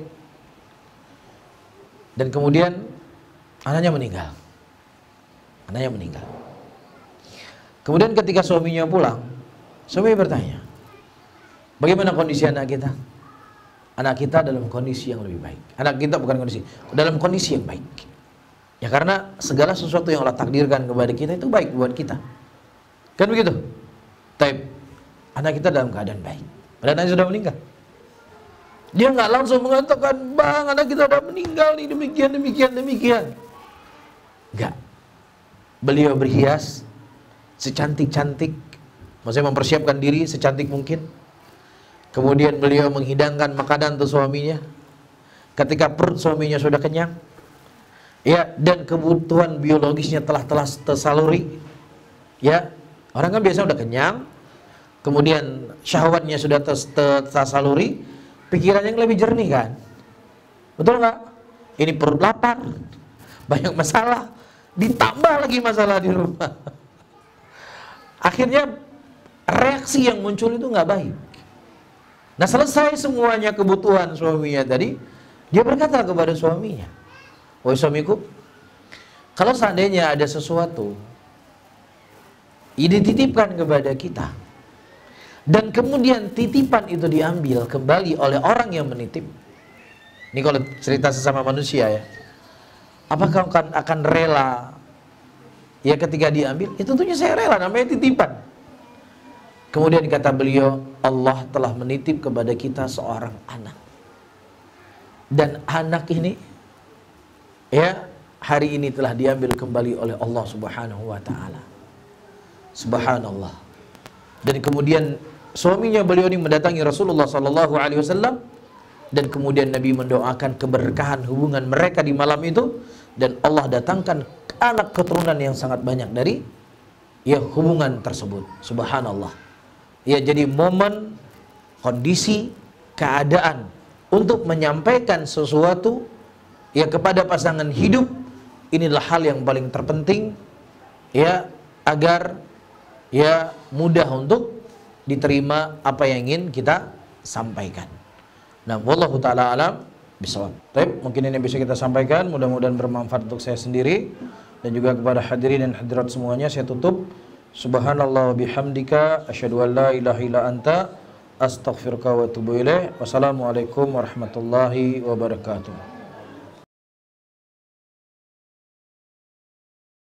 dan kemudian anaknya meninggal, anaknya meninggal. Kemudian ketika suaminya pulang, suami bertanya, bagaimana kondisi anak kita? Anak kita dalam kondisi yang lebih baik. Anak kita bukan kondisi, dalam kondisi yang baik. Ya karena segala sesuatu yang Allah takdirkan kepada kita itu baik buat kita. Kan begitu? Tapi anak kita dalam keadaan baik. Padahal anaknya sudah meninggal. Dia nggak langsung mengatakan, bang anak kita sudah meninggal nih, demikian, demikian, demikian. Enggak. Beliau berhias secantik-cantik, maksudnya mempersiapkan diri secantik mungkin. Kemudian beliau menghidangkan makanan untuk suaminya. Ketika perut suaminya sudah kenyang, ya, dan kebutuhan biologisnya telah telah tersaluri, ya, orang kan biasa udah kenyang, kemudian syahwatnya sudah tersaluri, pikirannya yang lebih jernih kan, betul nggak? Ini perut lapar, banyak masalah, ditambah lagi masalah di rumah. Akhirnya reaksi yang muncul itu nggak baik. Nah selesai semuanya kebutuhan suaminya tadi, dia berkata kepada suaminya, wahai suamiku, kalau seandainya ada sesuatu ini dititipkan kepada kita, dan kemudian titipan itu diambil kembali oleh orang yang menitip, ini kalau cerita sesama manusia ya, apakah akan, akan rela ya ketika diambil? Itu tentunya saya rela, namanya titipan. Kemudian kata beliau, Allah telah menitip kepada kita seorang anak, dan anak ini ya hari ini telah diambil kembali oleh Allah Subhanahu wa taala. Subhanallah. Dan kemudian suaminya beliau ini mendatangi Rasulullah sallallahu alaihi wasallam, dan kemudian Nabi mendoakan keberkahan hubungan mereka di malam itu, dan Allah datangkan anak keturunan yang sangat banyak dari ya hubungan tersebut. Subhanallah. Ya, jadi momen, kondisi, keadaan untuk menyampaikan sesuatu ya kepada pasangan hidup, inilah hal yang paling terpenting ya, agar ya mudah untuk diterima apa yang ingin kita sampaikan. Nah, wallahu taala alam bisawab. Baik, mungkin ini bisa kita sampaikan, mudah-mudahan bermanfaat untuk saya sendiri dan juga kepada hadirin dan hadirat semuanya. Saya tutup. Subhanallah wa bihamdika asyhadu an la ilaha illa anta Astaghfiruka wa atubu ilaik. Wassalamualaikum warahmatullahi wabarakatuh.